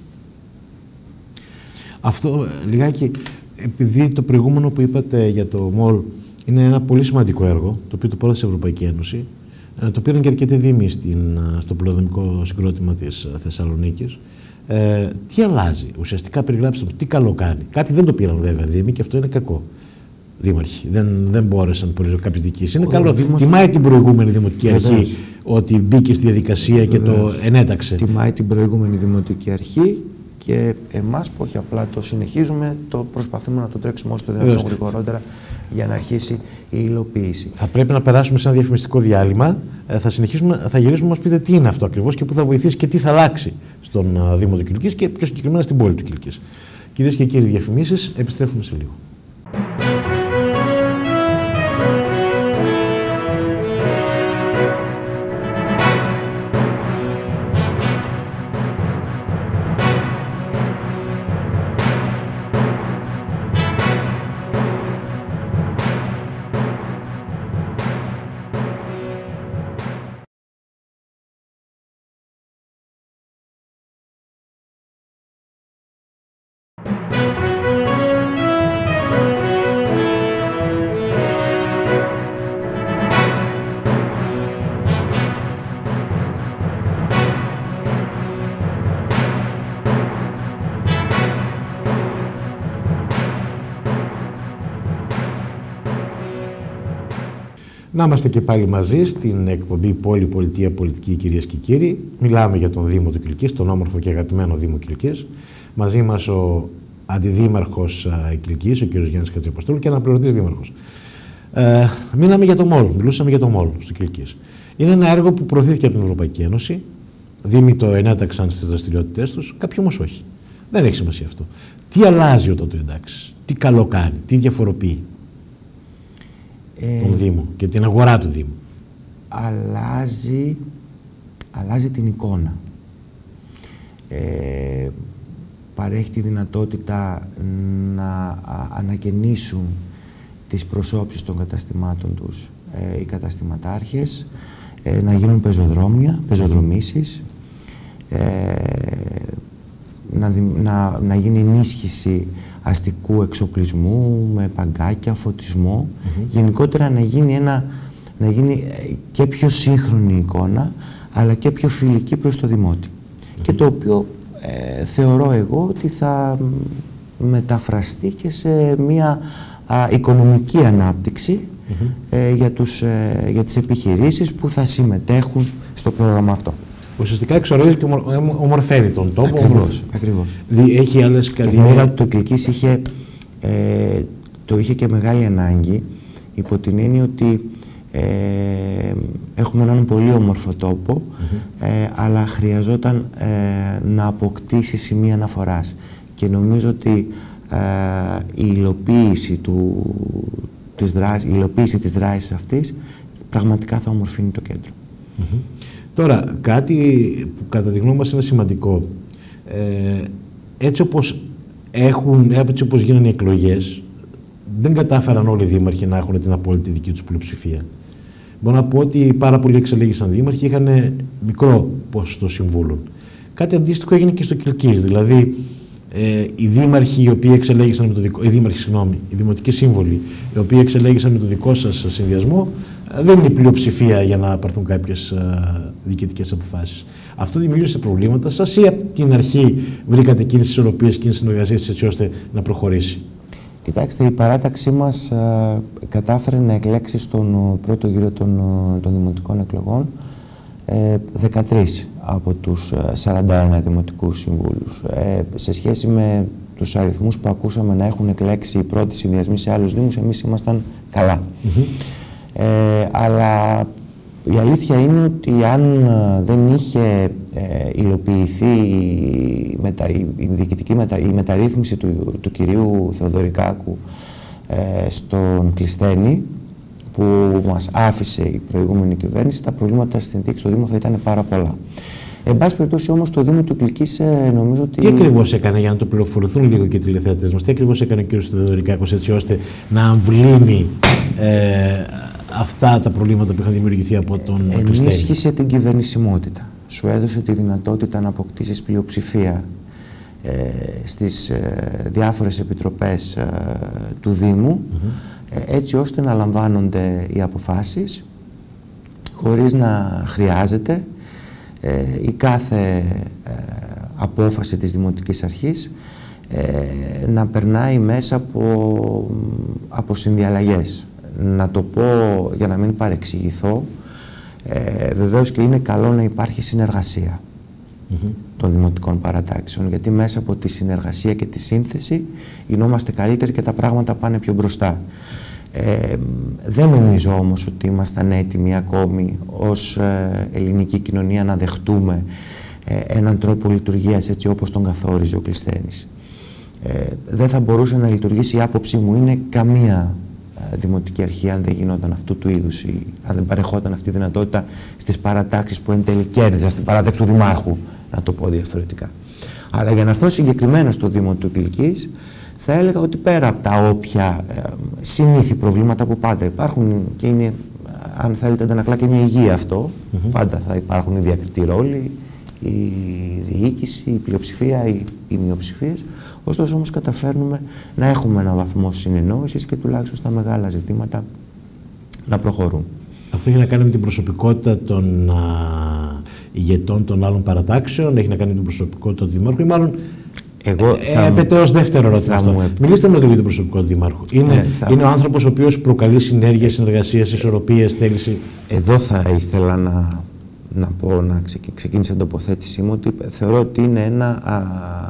Αυτό λιγάκι, επειδή το προηγούμενο που είπατε για το μολ είναι ένα πολύ σημαντικό έργο, το οποίο το πρότεινε η Ευρωπαϊκή Ένωση, το πήραν και αρκετοί δήμοι στο πολεοδομικό συγκρότημα της Θεσσαλονίκης. Ε, τι αλλάζει, ουσιαστικά περιγράψτε μου, τι καλό κάνει. Κάποιοι δεν το πήραν βέβαια δήμοι και αυτό είναι κακό. Δήμαρχοι δεν, δεν μπόρεσαν πολύ κάποιες διοικήσεις. Είναι Ο καλό. Δήμος... Τιμάει την προηγούμενη δημοτική Βεβαίως. αρχή ότι μπήκε στη διαδικασία Βεβαίως. και το ενέταξε. Τιμάει την προηγούμενη δημοτική αρχή και εμάς που όχι απλά το συνεχίζουμε, το προσπαθούμε να το τρέξουμε όσο το δυνατόν γρηγορότερα για να αρχίσει η υλοποίηση. Θα πρέπει να περάσουμε σε ένα διαφημιστικό διάλειμμα. Θα, συνεχίσουμε, θα γυρίσουμε να μας πείτε τι είναι αυτό ακριβώς και πού θα βοηθήσει και τι θα αλλάξει στον Δήμο του Κιλκής και πιο συγκεκριμένα στην πόλη του Κιλκής. Κυρίες και κύριοι, διαφημίσεις, επιστρέφουμε σε λίγο. Να είμαστε και πάλι μαζί στην εκπομπή Πόλη, Πολιτεία, Πολιτική, κυρίες και κύριοι. Μιλάμε για τον Δήμο του Κιλκής, τον όμορφο και αγαπημένο Δήμο Κιλκής. Μαζί μας ο Αντιδήμαρχος Κιλκής, ο κ. Γιάννης Χατζηαποστόλου, και αναπληρωτής δήμαρχος. Ε, μίλαμε για το μολ, μιλούσαμε για το μολ στο Κιλκής. Είναι ένα έργο που προωθήθηκε από την Ευρωπαϊκή Ένωση. Δήμοι το ενέταξαν στις δραστηριότητές τους, κάποιοι όμως όχι. Δεν έχει σημασία αυτό. Τι αλλάζει όταν το εντάξει, τι καλό κάνει, τι διαφοροποιεί τον Δήμο και την αγορά του Δήμου? Αλλάζει, αλλάζει την εικόνα. Ε, παρέχει τη δυνατότητα να ανακαινήσουν τις προσώψεις των καταστημάτων τους ε, οι καταστηματάρχες, ε, να γίνουν πεζοδρόμια, πεζοδρομήσεις, ε, να, να, να γίνει ενίσχυση αστικού εξοπλισμού με παγκάκια, φωτισμό, mm-hmm. γενικότερα να γίνει, ένα, να γίνει και πιο σύγχρονη εικόνα, αλλά και πιο φιλική προς το δημότη. Mm-hmm. Και το οποίο ε, θεωρώ εγώ ότι θα μεταφραστεί και σε μια α, οικονομική ανάπτυξη mm-hmm. ε, για, τους, ε, για τις επιχειρήσεις που θα συμμετέχουν στο πρόγραμμα αυτό. Ουσιαστικά εξορίζει και ομορφαίνει τον τόπο. Ακριβώς, ακριβώς. Έχει άλλες και θα έλεγα ότι το Κιλκής είχε, ε, το είχε και μεγάλη ανάγκη, υπό την έννοια ότι ε, έχουμε έναν πολύ όμορφο τόπο, mm-hmm. ε, αλλά χρειαζόταν ε, να αποκτήσει σημεία αναφοράς. Και νομίζω ότι ε, η υλοποίηση, του, της δράσης, η υλοποίηση της δράσης αυτής πραγματικά θα ομορφύνει το κέντρο. Mm-hmm. Τώρα, κάτι που κατά τη γνώμη μας είναι σημαντικό. Ε, έτσι όπως έχουν, έτσι όπως γίνανε οι εκλογές, δεν κατάφεραν όλοι οι δήμαρχοι να έχουν την απόλυτη δική τους πλειοψηφία. Μπορώ να πω ότι πάρα πολλοί εξελέγησαν δήμαρχοι, είχαν μικρό ποσοστό συμβούλων. Κάτι αντίστοιχο έγινε και στο Κιλκής. Δηλαδή, ε, οι δήμαρχοι οι οποίοι εξελέγησαν με το δικό, οι δήμαρχοι, συγγνώμη, οι δημοτικοί σύμβολοι, οι οποίοι εξελέγησαν με το δικό σας συνδυασμό, δεν είναι η πλειοψηφία για να πάρθουν κάποιες διοικητικές αποφάσεις. Αυτό δημιούργησε προβλήματα σας ή από την αρχή βρήκατε εκείνες τις ισορροπίες, εκείνες τις συνεργασίες έτσι ώστε να προχωρήσει? Κοιτάξτε, η παράταξή μας ε, κατάφερε να εκλέξει στον πρώτο γύρο των, των δημοτικών εκλογών ε, δεκατρείς από τους σαράντα ένα δημοτικούς συμβούλους. Ε, σε σχέση με τους αριθμούς που ακούσαμε να έχουν εκλέξει οι πρώτοι συνδυασμοί σε άλλους δήμους, εμείς ήμασταν καλά. Mm-hmm. ε, αλλά η αλήθεια είναι ότι αν δεν είχε ε, υλοποιηθεί η, μετα, η, η, διοικητική μετα, η μεταρρύθμιση του, του κυρίου Θεοδωρικάκου ε, στον Κλεισθένη, που μας άφησε η προηγούμενη κυβέρνηση, τα προβλήματα στην διοίκηση του Δήμου θα ήταν πάρα πολλά. Εν πάση περιπτώσει όμως το Δήμο του Κιλκής ε, νομίζω ότι... Τι ακριβώς έκανε, για να το πληροφορηθούν λίγο και οι τηλεθεατές μας, τι ακριβώς έκανε ο κ. Θεοδωρικάκος έτσι ώστε να αμβλύνει ε, αυτά τα προβλήματα που είχαν δημιουργηθεί από τον Κλεισθένη? Ενίσχυσε την κυβερνησιμότητα. Σου έδωσε τη δυνατότητα να αποκτήσεις πλειοψηφία ε, στις ε, διάφορες επιτροπές ε, του Δήμου, mm-hmm. ε, έτσι ώστε να λαμβάνονται οι αποφάσεις χωρίς να χρειάζεται ε, η κάθε ε, απόφαση της Δημοτικής Αρχής ε, να περνάει μέσα από, από συνδιαλλαγές. Να το πω για να μην παρεξηγηθώ, ε, βεβαίως και είναι καλό να υπάρχει συνεργασία mm-hmm. των δημοτικών παρατάξεων, γιατί μέσα από τη συνεργασία και τη σύνθεση γινόμαστε καλύτεροι και τα πράγματα πάνε πιο μπροστά. Ε, δεν νομίζω όμως ότι ήμασταν έτοιμοι ακόμη ως ε, ελληνική κοινωνία να δεχτούμε ε, έναν τρόπο λειτουργίας έτσι όπως τον καθόριζε ο Κλεισθένης. Ε, δεν θα μπορούσε να λειτουργήσει, η άποψή μου είναι, καμία δημοτική αρχή αν δεν γινόταν αυτού του είδους, ή αν δεν παρεχόταν αυτή η δυνατότητα στις παρατάξεις που εν τέλει κέρδιζαν, στην παράταξη του Δημάρχου, να το πω διαφορετικά. Αλλά για να έρθω συγκεκριμένα στο Δήμο του Κιλκής, θα έλεγα ότι πέρα από τα όποια ε, συνήθη προβλήματα που πάντα υπάρχουν, και είναι, αν θέλετε, αντανακλά και μια υγεία αυτό, mm-hmm. πάντα θα υπάρχουν οι διακριτοί ρόλοι, η διοίκηση, η πλειοψηφία, οι, οι μειοψηφίες. Ωστόσο όμως καταφέρνουμε να έχουμε ένα βαθμό συνεννόησης και τουλάχιστον στα μεγάλα ζητήματα να προχωρούν. Αυτό έχει να κάνει με την προσωπικότητα των α, ηγετών των άλλων παρατάξεων, έχει να κάνει με την προσωπικότητα του Δημάρχου ή μάλλον εγώ θα... έπεται ως δεύτερο ερώτημα αυτό. Μου... Μιλήστε μας λίγο για την προσωπικότητα του Δημάρχου. Είναι, ναι, θα... είναι ο άνθρωπος ο οποίος προκαλεί συνέργεια, συνεργασίες, ισορροπίες, θέληση. Εδώ θα ήθελα να, να πω, να ξεκίνησε την τοποθέτησή μου, ότι θεωρώ ότι είναι ένα α,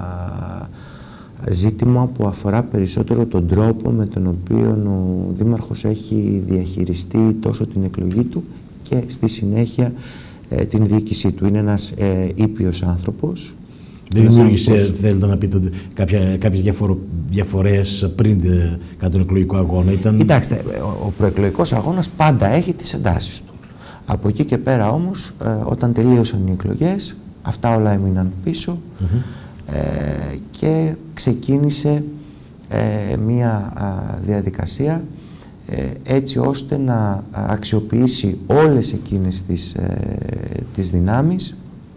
ζήτημα που αφορά περισσότερο τον τρόπο με τον οποίο ο Δήμαρχος έχει διαχειριστεί τόσο την εκλογή του και στη συνέχεια ε, την διοίκησή του. Είναι ένας ε, ήπιος άνθρωπος. Δεν δημιούργησε, άνθρωπος... θέλετε να πείτε, κάποια, κάποιες διαφορο, διαφορές πριν κατά τον εκλογικό αγώνα? Ήταν... Κοιτάξτε, ο, ο προεκλογικός αγώνας πάντα έχει τις εντάσεις του. Από εκεί και πέρα όμως, ε, όταν τελείωσαν οι εκλογές, αυτά όλα έμειναν πίσω. Mm-hmm. Ε, και ξεκίνησε ε, μία α, διαδικασία ε, έτσι ώστε να αξιοποιήσει όλες εκείνες τις, ε, τις δυνάμεις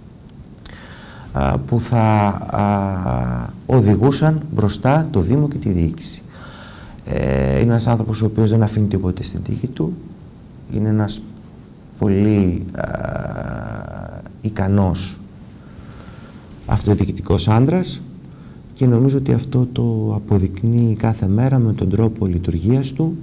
α, που θα α, οδηγούσαν μπροστά το Δήμο και τη διοίκηση. Ε, είναι ένας άνθρωπος ο οποίος δεν αφήνει τίποτε στην τύχη του. Είναι ένας πολύ α, ικανός αυτοδιοικητικός άντρας και νομίζω ότι αυτό το αποδεικνύει κάθε μέρα με τον τρόπο λειτουργίας του.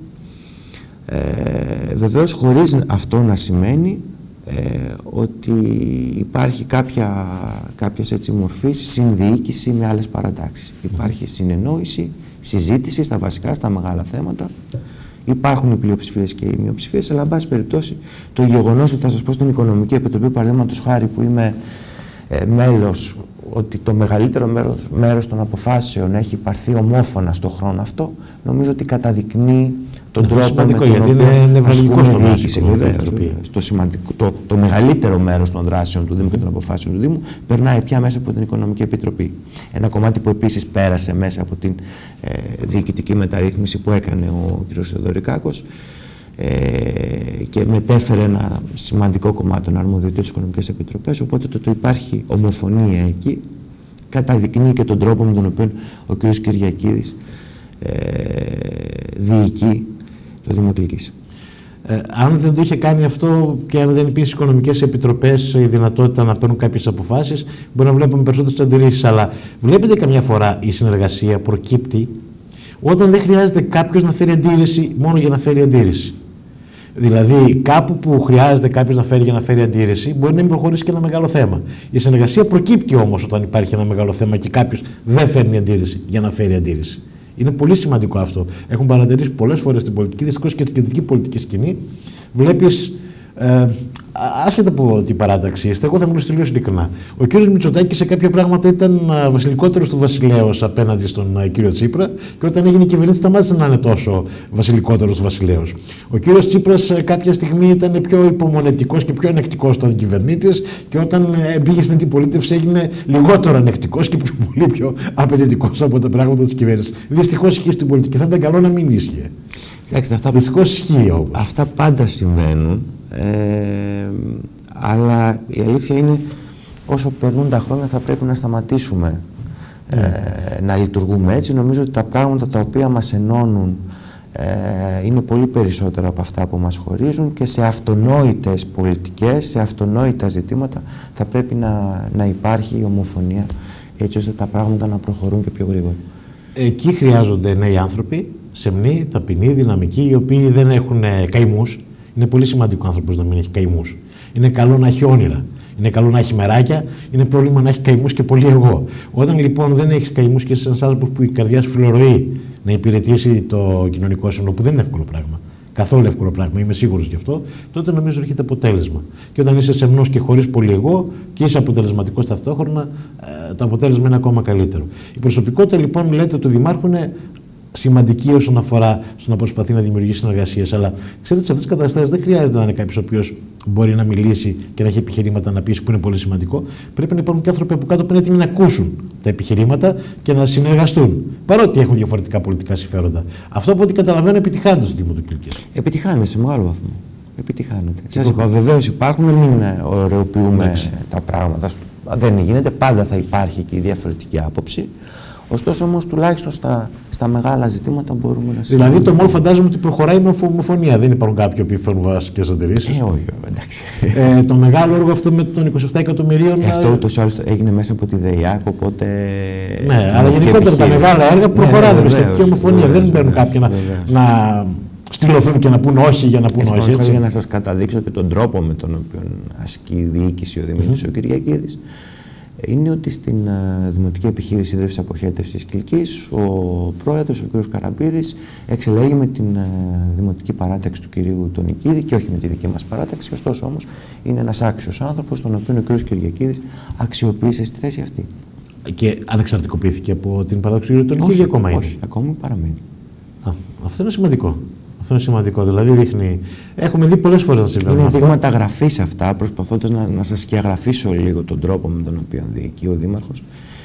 Ε, βεβαίως χωρίς αυτό να σημαίνει ε, ότι υπάρχει κάποια κάποιες έτσι μορφής συνδιοίκηση με άλλες παρατάξεις. Υπάρχει συνεννόηση, συζήτηση στα βασικά, στα μεγάλα θέματα. Υπάρχουν οι πλειοψηφίες και οι μειοψηφίες, αλλά εν πάση περιπτώσει το γεγονός ότι θα σας πω στην Οικονομική Επιτροπή, παραδείγματος χάρη, που είμαι ε, μέλος, ότι το μεγαλύτερο μέρος, μέρος των αποφάσεων έχει πάρθει ομόφωνα στο χρόνο αυτό, νομίζω ότι καταδεικνύει τον τρόπο σημαντικό, με τον γιατί οποίο είναι ασκούμε διοίκηση. Βεβαίως, στο σημαντικό, το, το μεγαλύτερο μέρος των δράσεων του Δήμου και των αποφάσεων του Δήμου περνάει πια μέσα από την Οικονομική Επιτροπή. Ένα κομμάτι που επίσης πέρασε μέσα από την ε, διοικητική μεταρρύθμιση που έκανε ο κ. Θεοδωρικάκος ε, και μετέφερε ένα σημαντικό κομμάτι των αρμοδιοτήτων της Οικονομικής Επιτροπής. Οπότε το ότι υπάρχει ομοφωνία εκεί καταδεικνύει και τον τρόπο με τον οποίο ο κ. Κυριακίδης ε, διοικεί το Δήμο Κλικής. Ε, αν δεν το είχε κάνει αυτό και αν δεν υπήρχε στις οικονομικές επιτροπές η δυνατότητα να παίρνουν κάποιες αποφάσεις, μπορεί να βλέπουμε περισσότερες αντιρρήσεις. Αλλά βλέπετε καμιά φορά η συνεργασία προκύπτει όταν δεν χρειάζεται κάποιος να φέρει αντίρρηση μόνο για να φέρει αντίρρηση. Δηλαδή, κάπου που χρειάζεται κάποιος να φέρει για να φέρει αντίρρηση, μπορεί να μην προχωρήσει και ένα μεγάλο θέμα. Η συνεργασία προκύπτει όμως όταν υπάρχει ένα μεγάλο θέμα και κάποιος δεν φέρνει αντίρρηση για να φέρει αντίρρηση. Είναι πολύ σημαντικό αυτό. Έχουν παρατηρήσει πολλές φορές στην πολιτική, δυστυχώς και στην κεντρική πολιτική σκηνή. Βλέπεις, ε, άσχετα από την παράταξη είστε, εγώ θα μιλήσω τελείως ειλικρινά. Ο κ. Μητσοτάκης σε κάποια πράγματα ήταν βασιλικότερος του βασιλέως απέναντι στον κ. Τσίπρα, και όταν έγινε κυβέρνηση σταμάτησε να είναι τόσο βασιλικότερος του βασιλέως. Ο κ. Τσίπρας κάποια στιγμή ήταν πιο υπομονετικός και πιο ανεκτικός όταν κυβερνήτης, και όταν πήγε στην αντιπολίτευση έγινε λιγότερο ανεκτικός και πιο, πολύ πιο απαιτητικός από τα πράγματα της κυβέρνησης. Δυστυχώς ισχύει στην πολιτική. Θα ήταν καλό να μην ίσχυε. Αυτά, δυστυχώς ισχύει όμως. Αυτά πάντα συμβαίνουν. Ε, αλλά η αλήθεια είναι όσο περνούν τα χρόνια θα πρέπει να σταματήσουμε mm. ε, να λειτουργούμε έτσι. Νομίζω ότι τα πράγματα τα οποία μας ενώνουν ε, είναι πολύ περισσότερα από αυτά που μας χωρίζουν, και σε αυτονόητες πολιτικές, σε αυτονόητα ζητήματα θα πρέπει να, να υπάρχει η ομοφωνία, έτσι ώστε τα πράγματα να προχωρούν και πιο γρήγορα. Εκεί χρειάζονται νέοι άνθρωποι, σεμνοί, ταπεινοί, δυναμικοί, οι οποίοι δεν έχουν καημούς. Είναι πολύ σημαντικό ο άνθρωπος να μην έχει καημούς. Είναι καλό να έχει όνειρα. Είναι καλό να έχει μεράκια. Είναι πρόβλημα να έχει καημούς και πολύ εγώ. Όταν λοιπόν δεν έχεις καημούς και είσαι ένας άνθρωπος που η καρδιά σου φιλορροεί να υπηρετήσει το κοινωνικό σύνολο, που δεν είναι εύκολο πράγμα. Καθόλου εύκολο πράγμα, είμαι σίγουρος γι' αυτό, τότε νομίζω έρχεται αποτέλεσμα. Και όταν είσαι σεμνός και χωρίς πολύ εγώ και είσαι αποτελεσματικός ταυτόχρονα, το αποτέλεσμα είναι ακόμα καλύτερο. Η προσωπικότητα λοιπόν, λέτε, του Δημάρχου είναι σημαντική όσον αφορά στο να προσπαθεί να δημιουργήσει συνεργασίες. Αλλά ξέρετε, σε αυτές τις καταστάσεις δεν χρειάζεται να είναι κάποιος ο οποίος μπορεί να μιλήσει και να έχει επιχειρήματα να πείσει, που είναι πολύ σημαντικό. Πρέπει να υπάρχουν και άνθρωποι από κάτω που είναι έτοιμοι να ακούσουν τα επιχειρήματα και να συνεργαστούν. Παρότι έχουν διαφορετικά πολιτικά συμφέροντα. Αυτό από ό,τι καταλαβαίνω επιτυχάνεται στο Δήμο του Κιλκίας. Επιτυχάνεται σε μεγάλο βαθμό. Επιτυχάνεται. Σας είπα, βεβαίως υπάρχουν, μην ωρεοποιούμε τα πράγματα. Δεν γίνεται, πάντα θα υπάρχει και η διαφορετική άποψη. Ωστόσο, όμως, τουλάχιστον στα, στα μεγάλα ζητήματα μπορούμε να συζητήσουμε. Δηλαδή, το ΜΟΛ φαντάζομαι ότι προχωράει με ομοφωνία. Δεν υπάρχουν κάποιοι που φέρνουν βασικές αντιρρήσεις. Ε, όχι, εντάξει. Ε, το μεγάλο έργο αυτό με των είκοσι επτά εκατομμυρίων. Ε, αυτό ούτως ή άλλως έγινε μέσα από τη ΔΕΙΑΚ, οπότε. Ναι, αλλά γενικότερα τα μεγάλα έργα προχωράνε με σχετική ομοφωνία. Δεν παίρνουν κάποιοι να, να στυλωθούν και να πούν όχι για να πούν έτσι, όχι. Έτσι. Για να σας καταδείξω και τον τρόπο με τον οποίο ασκεί η διοίκηση ο Δημήτρης mm-hmm. ο Κυριακίδης, είναι ότι στην uh, Δημοτική Επιχείρηση Ίδρυυσης Αποχέτευσης Κιλκής ο πρόεδρος, ο κ. Καραμπίδης, εξελέγει με την uh, δημοτική παράταξη του κ. Τονικίδη και όχι με τη δική μας παράταξη. Ωστόσο όμως είναι ένας άξιος άνθρωπος, τον οποίο ο κ. Κυριακίδης αξιοποίησε στη θέση αυτή. Και ανεξαρτικοποιήθηκε από την παράταξη του κ. Τονικίδη, ακόμα είναι? Όχι, ακόμα παραμένει. Α, αυτό είναι σημαντικό. Αυτό είναι σημαντικό. Δηλαδή δείχνει. Έχουμε δει πολλές φορές να συμβαίνει. Είναι δείγματα γραφής αυτά, προσπαθώντας να, να σας σκιαγραφίσω λίγο τον τρόπο με τον οποίο διοικεί ο Δήμαρχος.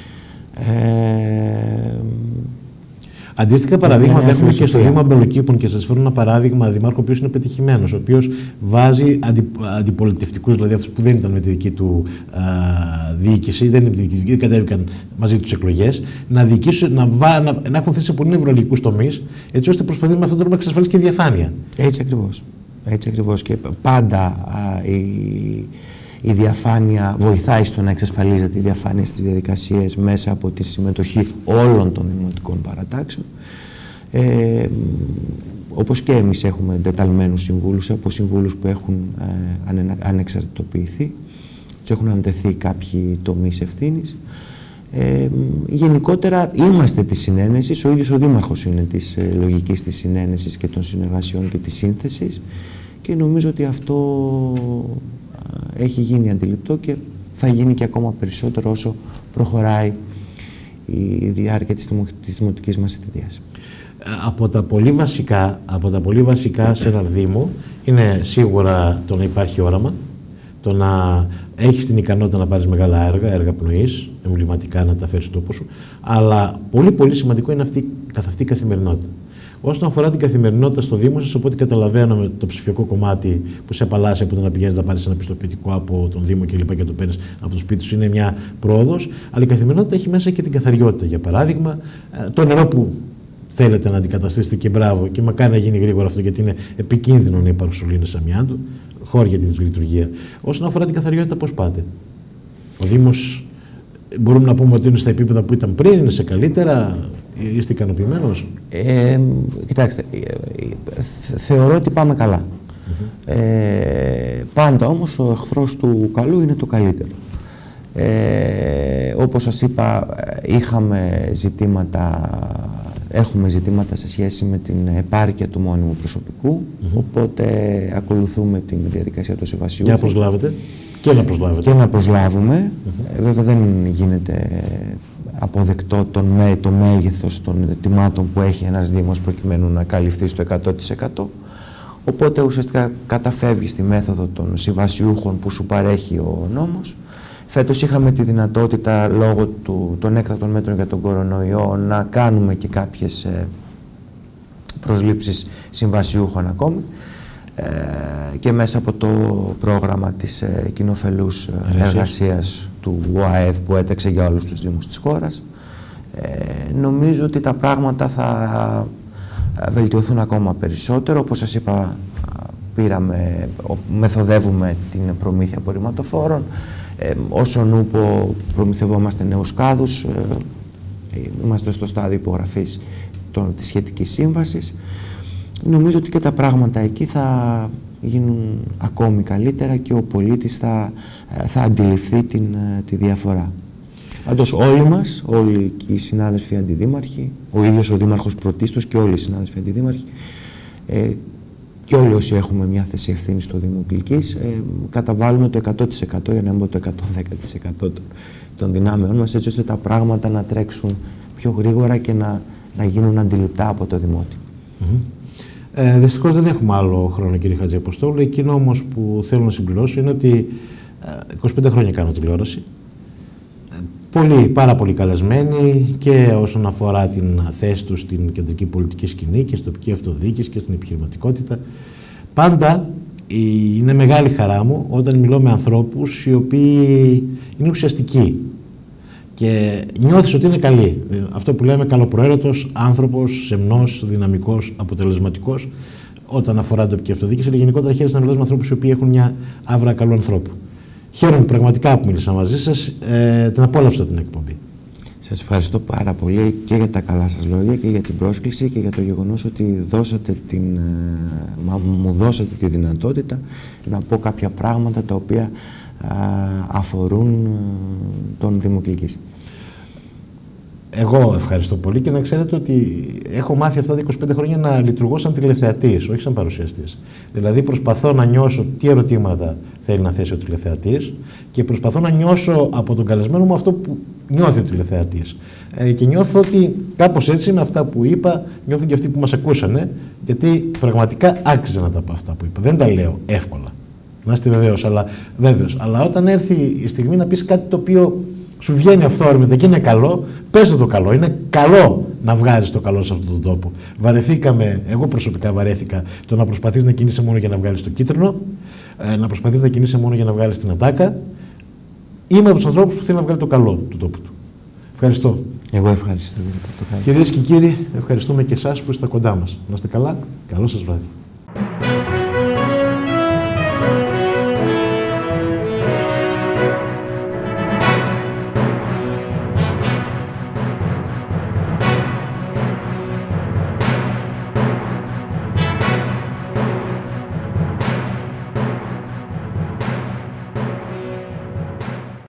Ε, Αντίστοιχα παραδείγματα έχουμε και στο Δήμο Αμπελοκήπων, και σας φέρνω ένα παράδειγμα δήμαρχο ο οποίος είναι πετυχημένος, ο οποίος βάζει αντι, αντιπολιτευτικούς, δηλαδή αυτούς που δεν ήταν με τη δική του α, διοίκηση, δεν είναι με τη δική του, κατέβηκαν μαζί τους εκλογές, να, διοικήσουν, να, βά, να, να έχουν θέσει σε πολύ νευραλγικούς τομείς, έτσι ώστε προσπαθεί με αυτόν τον τρόπο να εξασφαλίσει και διαφάνεια. Έτσι ακριβώς. Έτσι ακριβώς. Και πάντα α, η, η διαφάνεια βοηθάει στο να εξασφαλίζεται η διαφάνεια στις διαδικασίες μέσα από τη συμμετοχή όλων των δημοτικών παρατάξεων. Ε, όπως και εμείς έχουμε εντεταλμένους συμβούλους, από συμβούλους που έχουν ε, ανεξαρτητοποιηθεί, τους έχουν ανατεθεί κάποιοι τομείς ευθύνης. Ε, γενικότερα είμαστε της συνένεσης, ο ίδιος ο Δήμαρχος είναι της ε, λογικής της συνένεσης και των συνεργασιών και της σύνθεσης, και νομίζω ότι αυτό ε, έχει γίνει αντιληπτό και θα γίνει και ακόμα περισσότερο όσο προχωράει η διάρκεια της, δημο, της δημοτικής μας θητείας. Από τα πολύ βασικά, από τα πολύ βασικά σε έναν Δήμο είναι σίγουρα το να υπάρχει όραμα, το να έχεις την ικανότητα να πάρεις μεγάλα έργα, έργα πνοής, εμβληματικά να τα φέρεις στο τόπο σου, αλλά πολύ πολύ σημαντικό είναι αυτή, καθ' αυτή η καθημερινότητα. Όσον αφορά την καθημερινότητα στο Δήμο σας, από ό,τι καταλαβαίνω με το ψηφιακό κομμάτι που σε απαλλάσσει από το να πηγαίνεις να πάρεις ένα πιστοποιητικό από τον Δήμο και λοιπά και το παίρνεις από το σπίτι σου, είναι μια πρόοδος, αλλά η καθημερινότητα έχει μέσα και την καθαριότητα. Για παράδειγμα, το νερό που θέλετε να αντικαταστήσετε και μπράβο, και μακάρι να γίνει γρήγορα αυτό, γιατί είναι επικίνδυνο να υπάρχουν σωλήνες αμοιάντου, χώρια τη λειτουργία. Όσον αφορά την καθαριότητα, πώς πάτε? Ο Δήμος, μπορούμε να πούμε ότι είναι στα επίπεδα που ήταν πριν, είναι σε καλύτερα, είστε ικανοποιημένος? Ε, κοιτάξτε, θεωρώ ότι πάμε καλά. Mm-hmm. Ε, πάντα όμως ο εχθρός του καλού είναι το καλύτερο. Ε, όπως σας είπα, είχαμε ζητήματα, έχουμε ζητήματα σε σχέση με την επάρκεια του μόνιμου προσωπικού, mm-hmm. οπότε ακολουθούμε την διαδικασία του συμβασιού. Για να προσλάβετε και να προσλάβετε. Και να προσλάβουμε. Mm-hmm. ε, βέβαια δεν γίνεται αποδεκτό τον, το μέγεθος των ετοιμάτων που έχει ένας Δήμος προκειμένου να καλυφθεί στο εκατό τοις εκατό. Οπότε ουσιαστικά καταφεύγει στη μέθοδο των συμβασιούχων που σου παρέχει ο νόμος. Φέτος είχαμε τη δυνατότητα, λόγω του, των έκτακτων μέτρων για τον κορονοϊό, να κάνουμε και κάποιες ε, προσλήψεις συμβασιούχων ακόμη ε, και μέσα από το πρόγραμμα της ε, κοινοφελούς εργασίας του ΟΑΕΔ που έτρεξε για όλους τους Δήμους της χώρας. Ε, νομίζω ότι τα πράγματα θα βελτιωθούν ακόμα περισσότερο. Όπως σας είπα, πήραμε, μεθοδεύουμε την προμήθεια απορριμματοφόρων. Ε, όσον ούπο προμηθευόμαστε νέους κάδους, ε, είμαστε στο στάδιο υπογραφής των, της σχετικής σύμβασης. Νομίζω ότι και τα πράγματα εκεί θα γίνουν ακόμη καλύτερα και ο πολίτης θα, θα αντιληφθεί την, τη διαφορά. Πάντως όλοι μας, όλοι οι συνάδελφοι αντιδήμαρχοι, ο ίδιος ο Δήμαρχος πρωτίστως και όλοι οι συνάδελφοι αντιδήμαρχοι, ε, και όλοι όσοι έχουμε μια θέση ευθύνη στο Δήμο Κυλκής, ε, καταβάλουμε το εκατό τοις εκατό, για να μην πω το εκατόν δέκα τοις εκατό των, των δυνάμεών μας, έτσι ώστε τα πράγματα να τρέξουν πιο γρήγορα και να, να γίνουν αντιληπτά από το Δημότη. Mm-hmm. ε, δυστυχώς δεν έχουμε άλλο χρόνο, κύριε Χατζηαποστόλου. Εκείνο όμως που θέλω να συμπληρώσω είναι ότι ε, είκοσι πέντε χρόνια κάνω τηλεόραση. Ε, πολύ, πάρα πολύ καλεσμένοι και όσον αφορά την θέση τους στην κεντρική πολιτική σκηνή και στην τοπική αυτοδιοίκηση και στην επιχειρηματικότητα. Πάντα είναι μεγάλη χαρά μου όταν μιλώ με ανθρώπους οι οποίοι είναι ουσιαστικοί και νιώθεις ότι είναι καλοί. Αυτό που λέμε καλοπροαίρετος άνθρωπος, σεμνός, δυναμικός, αποτελεσματικός, όταν αφορά την τοπική αυτοδιοίκηση, αλλά γενικότερα χαίρεσαι να μιλάς με ανθρώπους οι οποίοι έχουν μια άβρα καλού ανθρώπου. Χαίρομαι πραγματικά που μίλησα μαζί σας. Ε, την απόλαυσα την εκπομπή. Σας ευχαριστώ πάρα πολύ και για τα καλά σας λόγια και για την πρόσκληση και για το γεγονός ότι δώσατε την, μα, μου δώσατε τη δυνατότητα να πω κάποια πράγματα τα οποία α, αφορούν τον Δήμο Κυλκής. Εγώ ευχαριστώ πολύ και να ξέρετε ότι έχω μάθει αυτά τα είκοσι πέντε χρόνια να λειτουργώ σαν τηλεθεατής, όχι σαν παρουσιαστής. Δηλαδή προσπαθώ να νιώσω τι ερωτήματα θέλει να θέσει ο τηλεθεατής και προσπαθώ να νιώσω από τον καλεσμένο μου αυτό που νιώθει ο τηλεθεατής. Ε, και νιώθω ότι κάπως έτσι με αυτά που είπα, νιώθουν και αυτοί που μας ακούσανε, γιατί πραγματικά άξιζε να τα πω αυτά που είπα. Δεν τα λέω εύκολα. Να είστε βεβαίως, αλλά, βέβαιος. Αλλά όταν έρθει η στιγμή να πεις κάτι το οποίο σου βγαίνει αυθόρμητα και είναι καλό, πες το το καλό. Είναι καλό να βγάζεις το καλό σε αυτόν τον τόπο. Βαρεθήκαμε, εγώ προσωπικά βαρέθηκα το να προσπαθείς να κινείσαι μόνο για να βγάλεις το κίτρινο, να προσπαθείς να κινείσαι μόνο για να βγάλεις την ατάκα. Είμαι από τους ανθρώπους που θέλουν να βγάλει το καλό του τόπου του. Ευχαριστώ. Εγώ ευχαριστώ. Κυρίες και κύριοι, ευχαριστούμε και εσάς που είστε κοντά μας. Να είστε καλά. Καλό σας βράδυ.